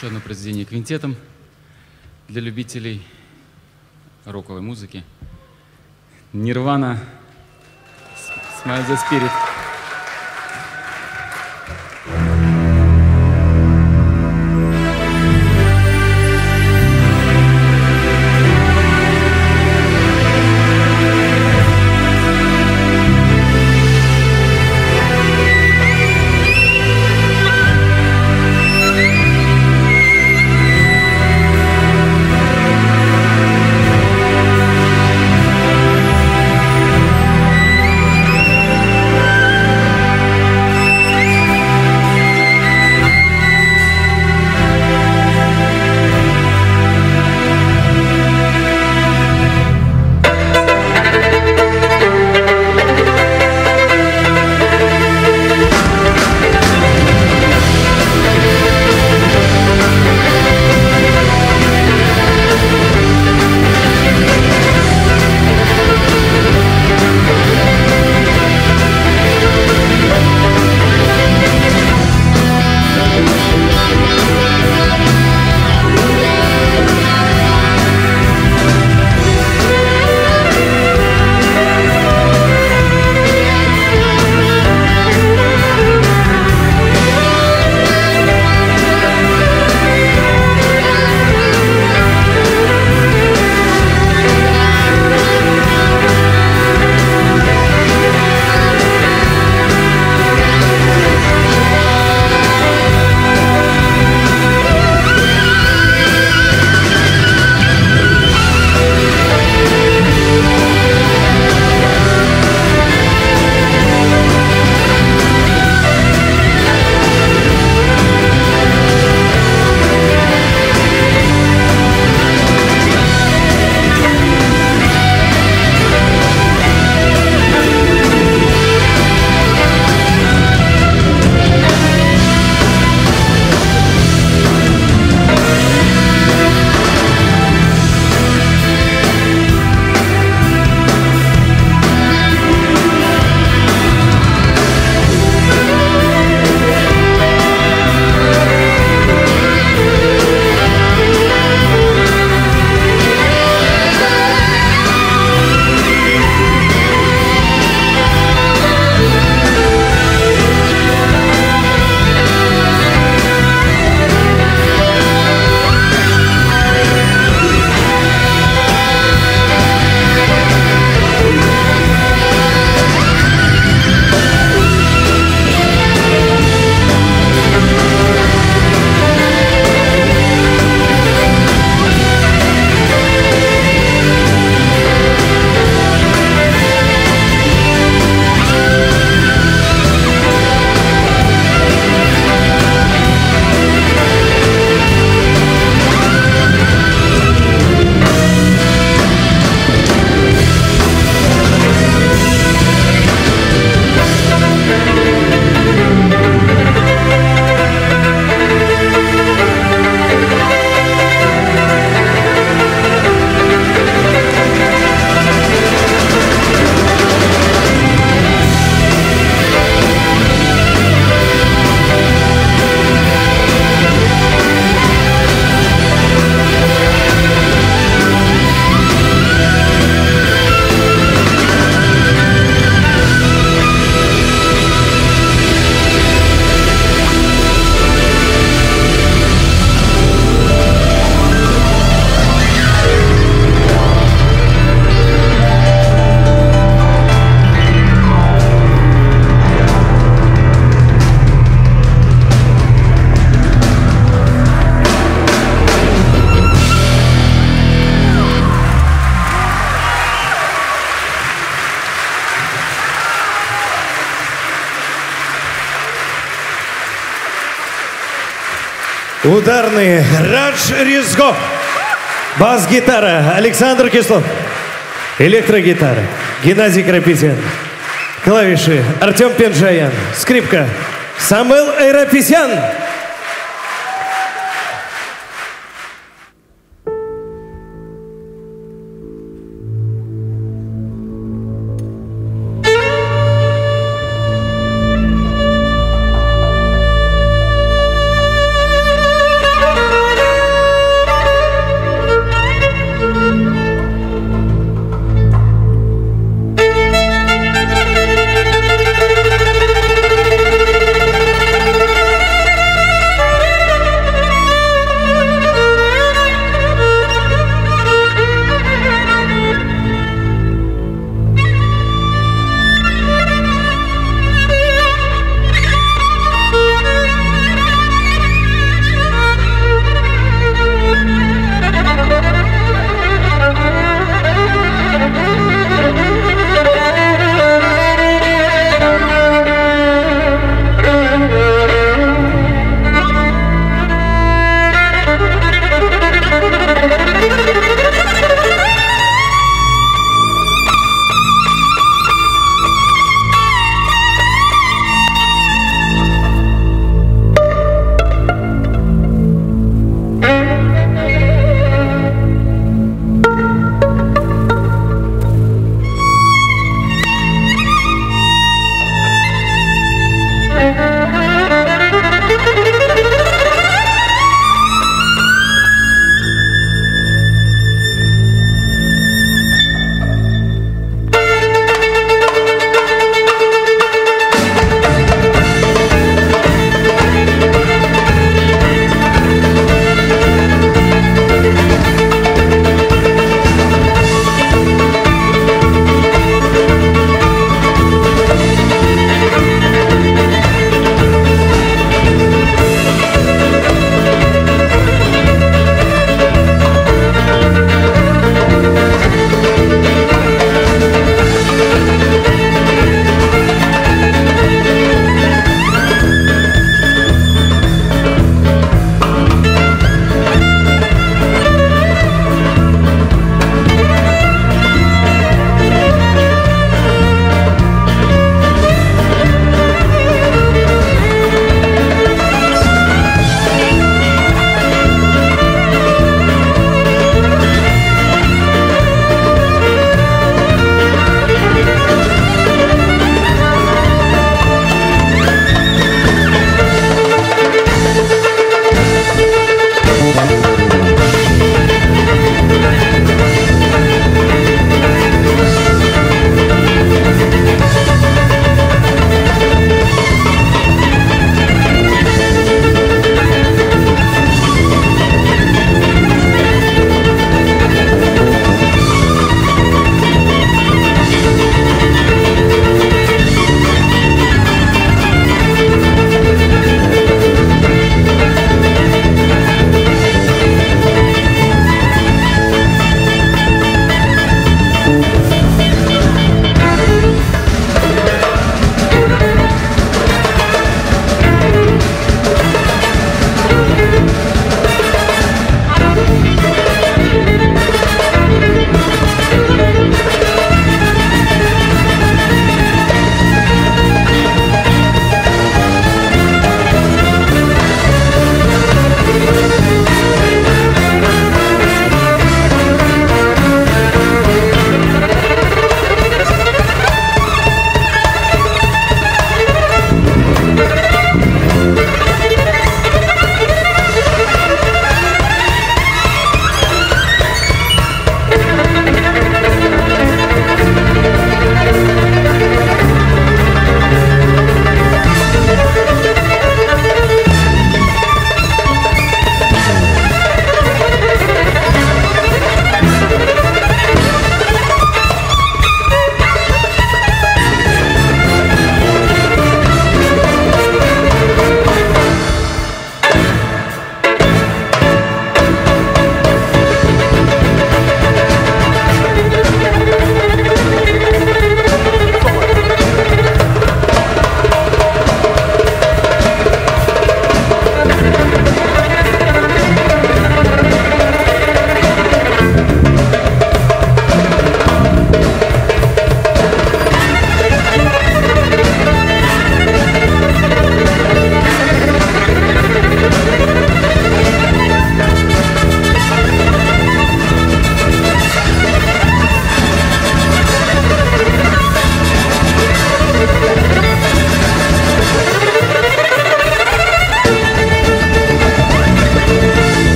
еще одно произведение квинтетом для любителей роковой музыки. Nirvana, Smile the Spirit. Ударные Радж Ризго. Бас-гитара Александр Кислов. Электрогитара Геннадий Карапетян. Клавиши Артем Пенджаян. Скрипка Самвел Айрапетян.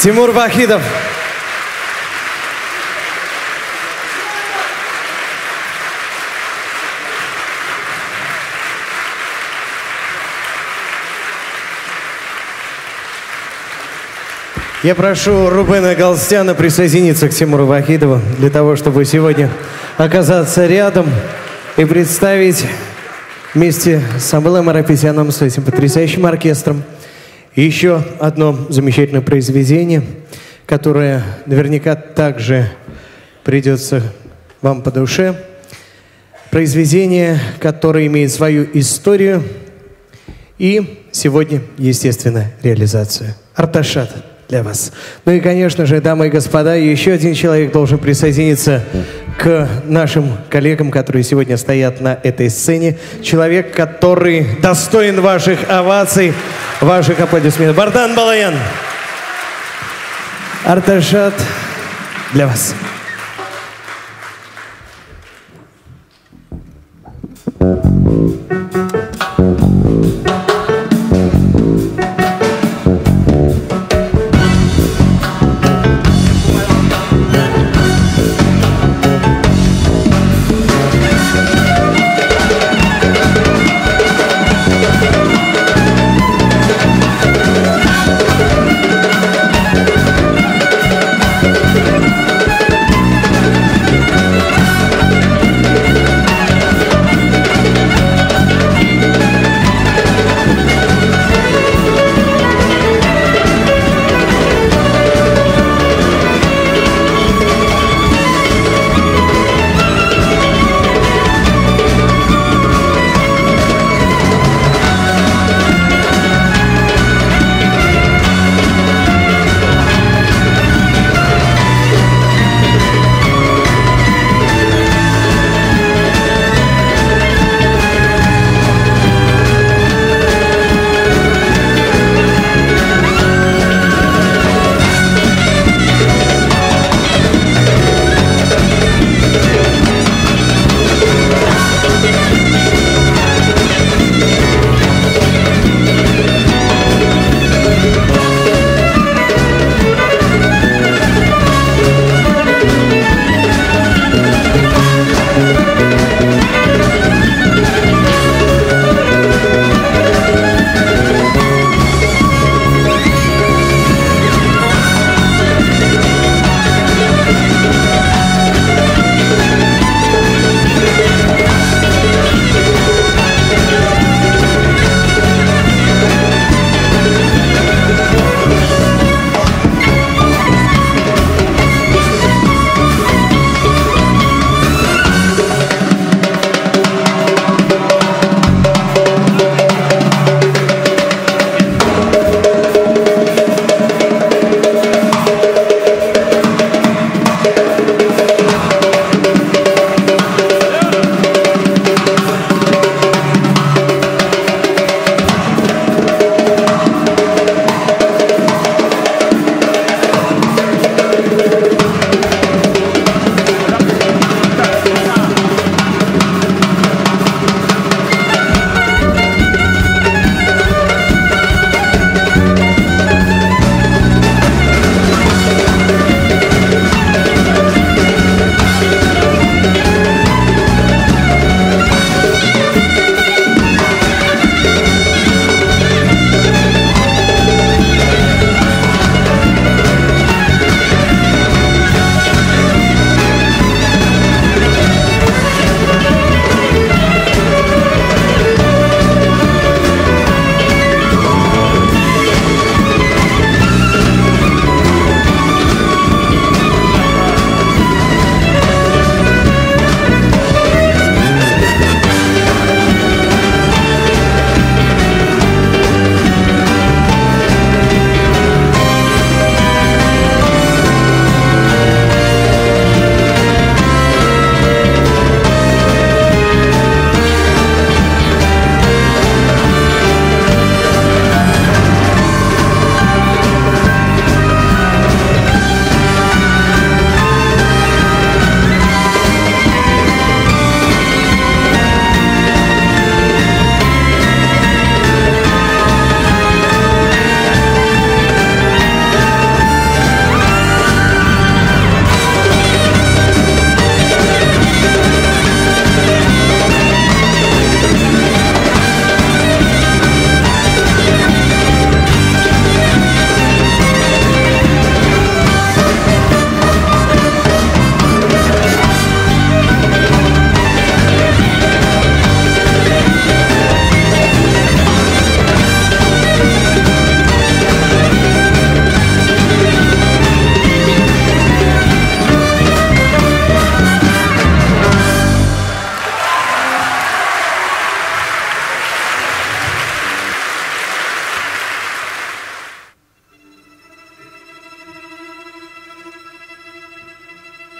Тимур Вахидов. Я прошу Рубена Галстяна присоединиться к Тимуру Вахидову для того, чтобы сегодня оказаться рядом и представить вместе с Самвелом Арапетяном, с этим потрясающим оркестром, еще одно замечательное произведение, которое наверняка также придется вам по душе. Произведение, которое имеет свою историю и сегодня, естественно, реализацию. Арташат для вас. Ну и, конечно же, дамы и господа, еще один человек должен присоединиться к нашим коллегам, которые сегодня стоят на этой сцене. Человек, который достоин ваших оваций, ваших аплодисментов. Вардан Балаян. Арташат для вас.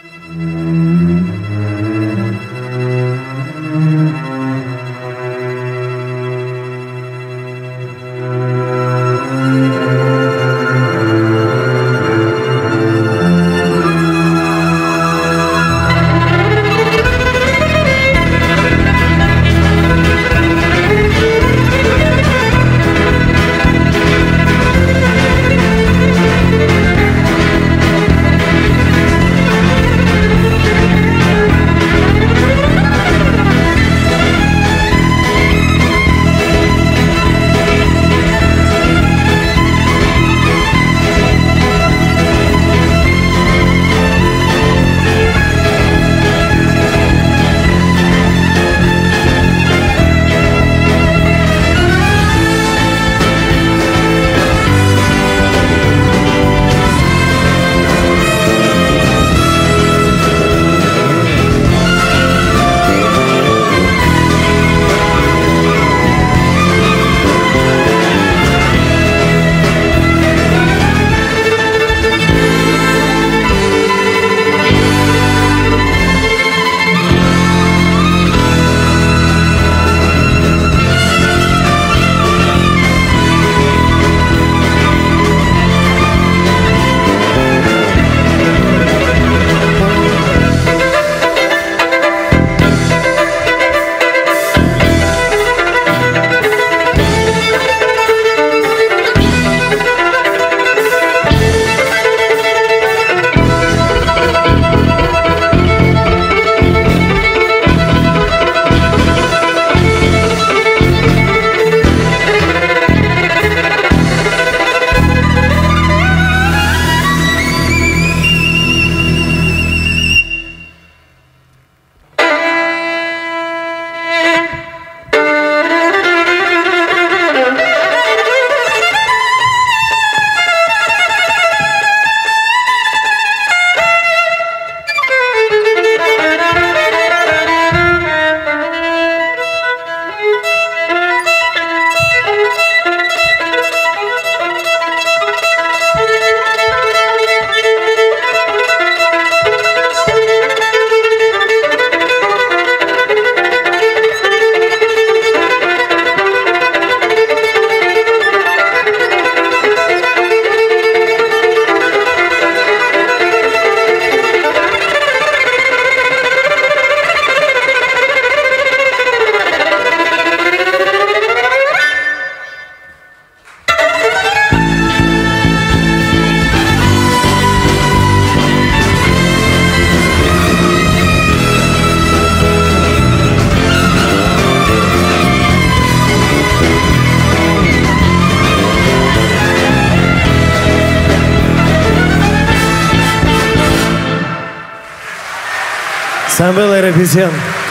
Самвел Айрапетян.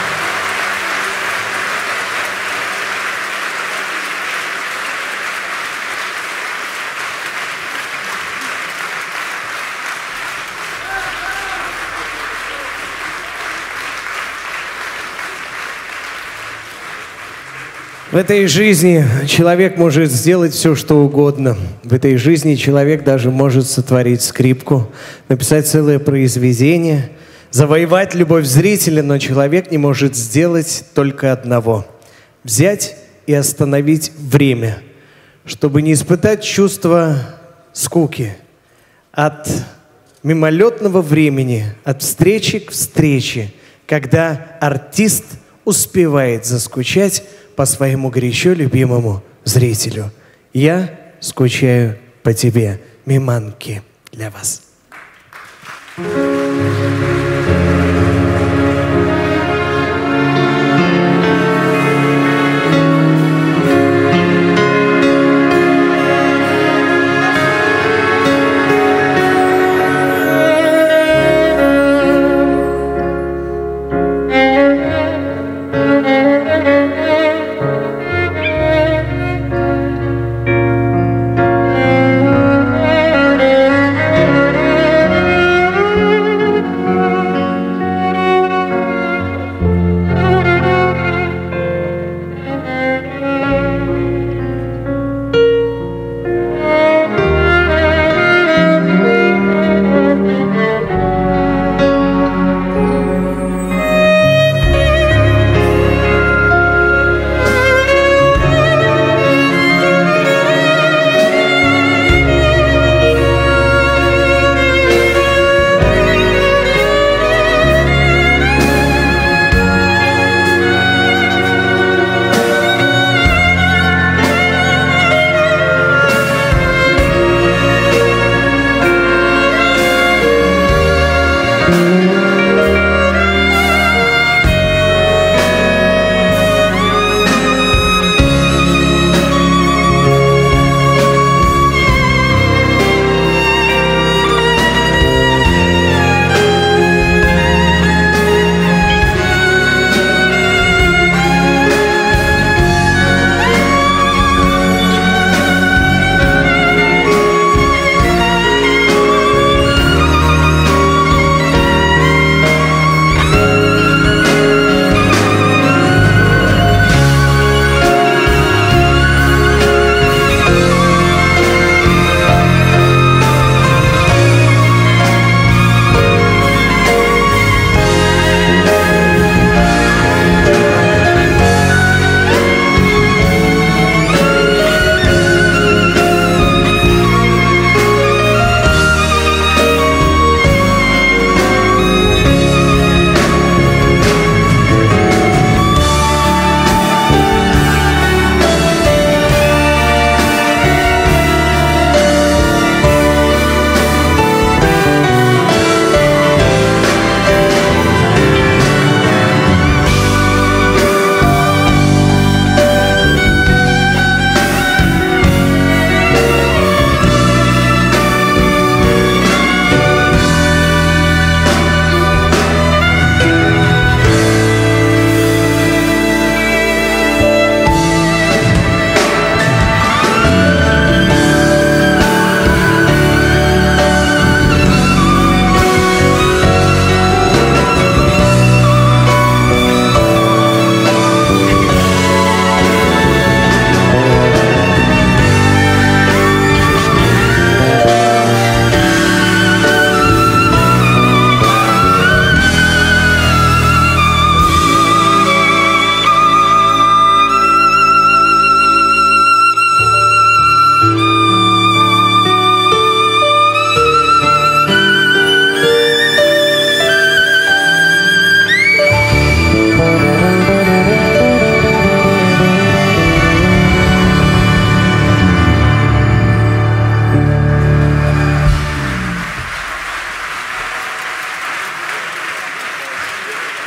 В этой жизни человек может сделать все, что угодно. В этой жизни человек даже может сотворить скрипку, написать целое произведение, завоевать любовь зрителя, но человек не может сделать только одного – взять и остановить время, чтобы не испытать чувство скуки от мимолетного времени, от встречи к встрече, когда артист успевает заскучать по своему горячо любимому зрителю. Я скучаю по тебе, миманки, для вас.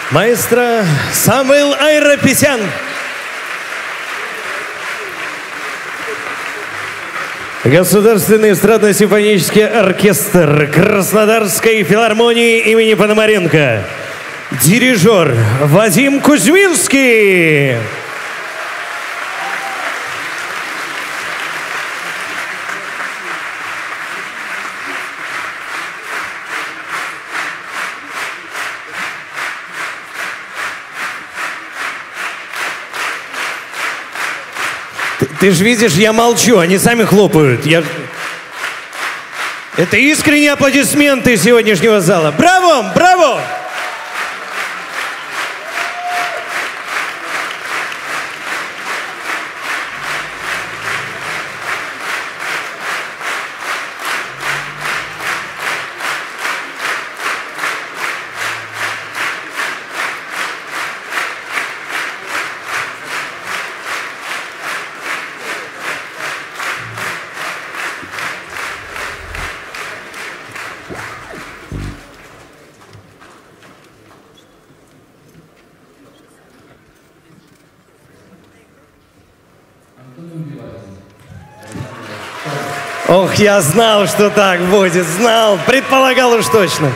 Маэстро Самвел Айрапетян. Государственный эстрадно-симфонический оркестр Краснодарской филармонии имени Пономаренко. Дирижер Вадим Кузьминский. Ты, ты же видишь, я молчу, они сами хлопают. Я... Это искренние аплодисменты сегодняшнего зала. Браво! Браво! Ох, я знал, что так будет, знал, предполагал уж точно.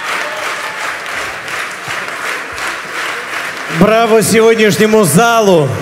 Браво сегодняшнему залу!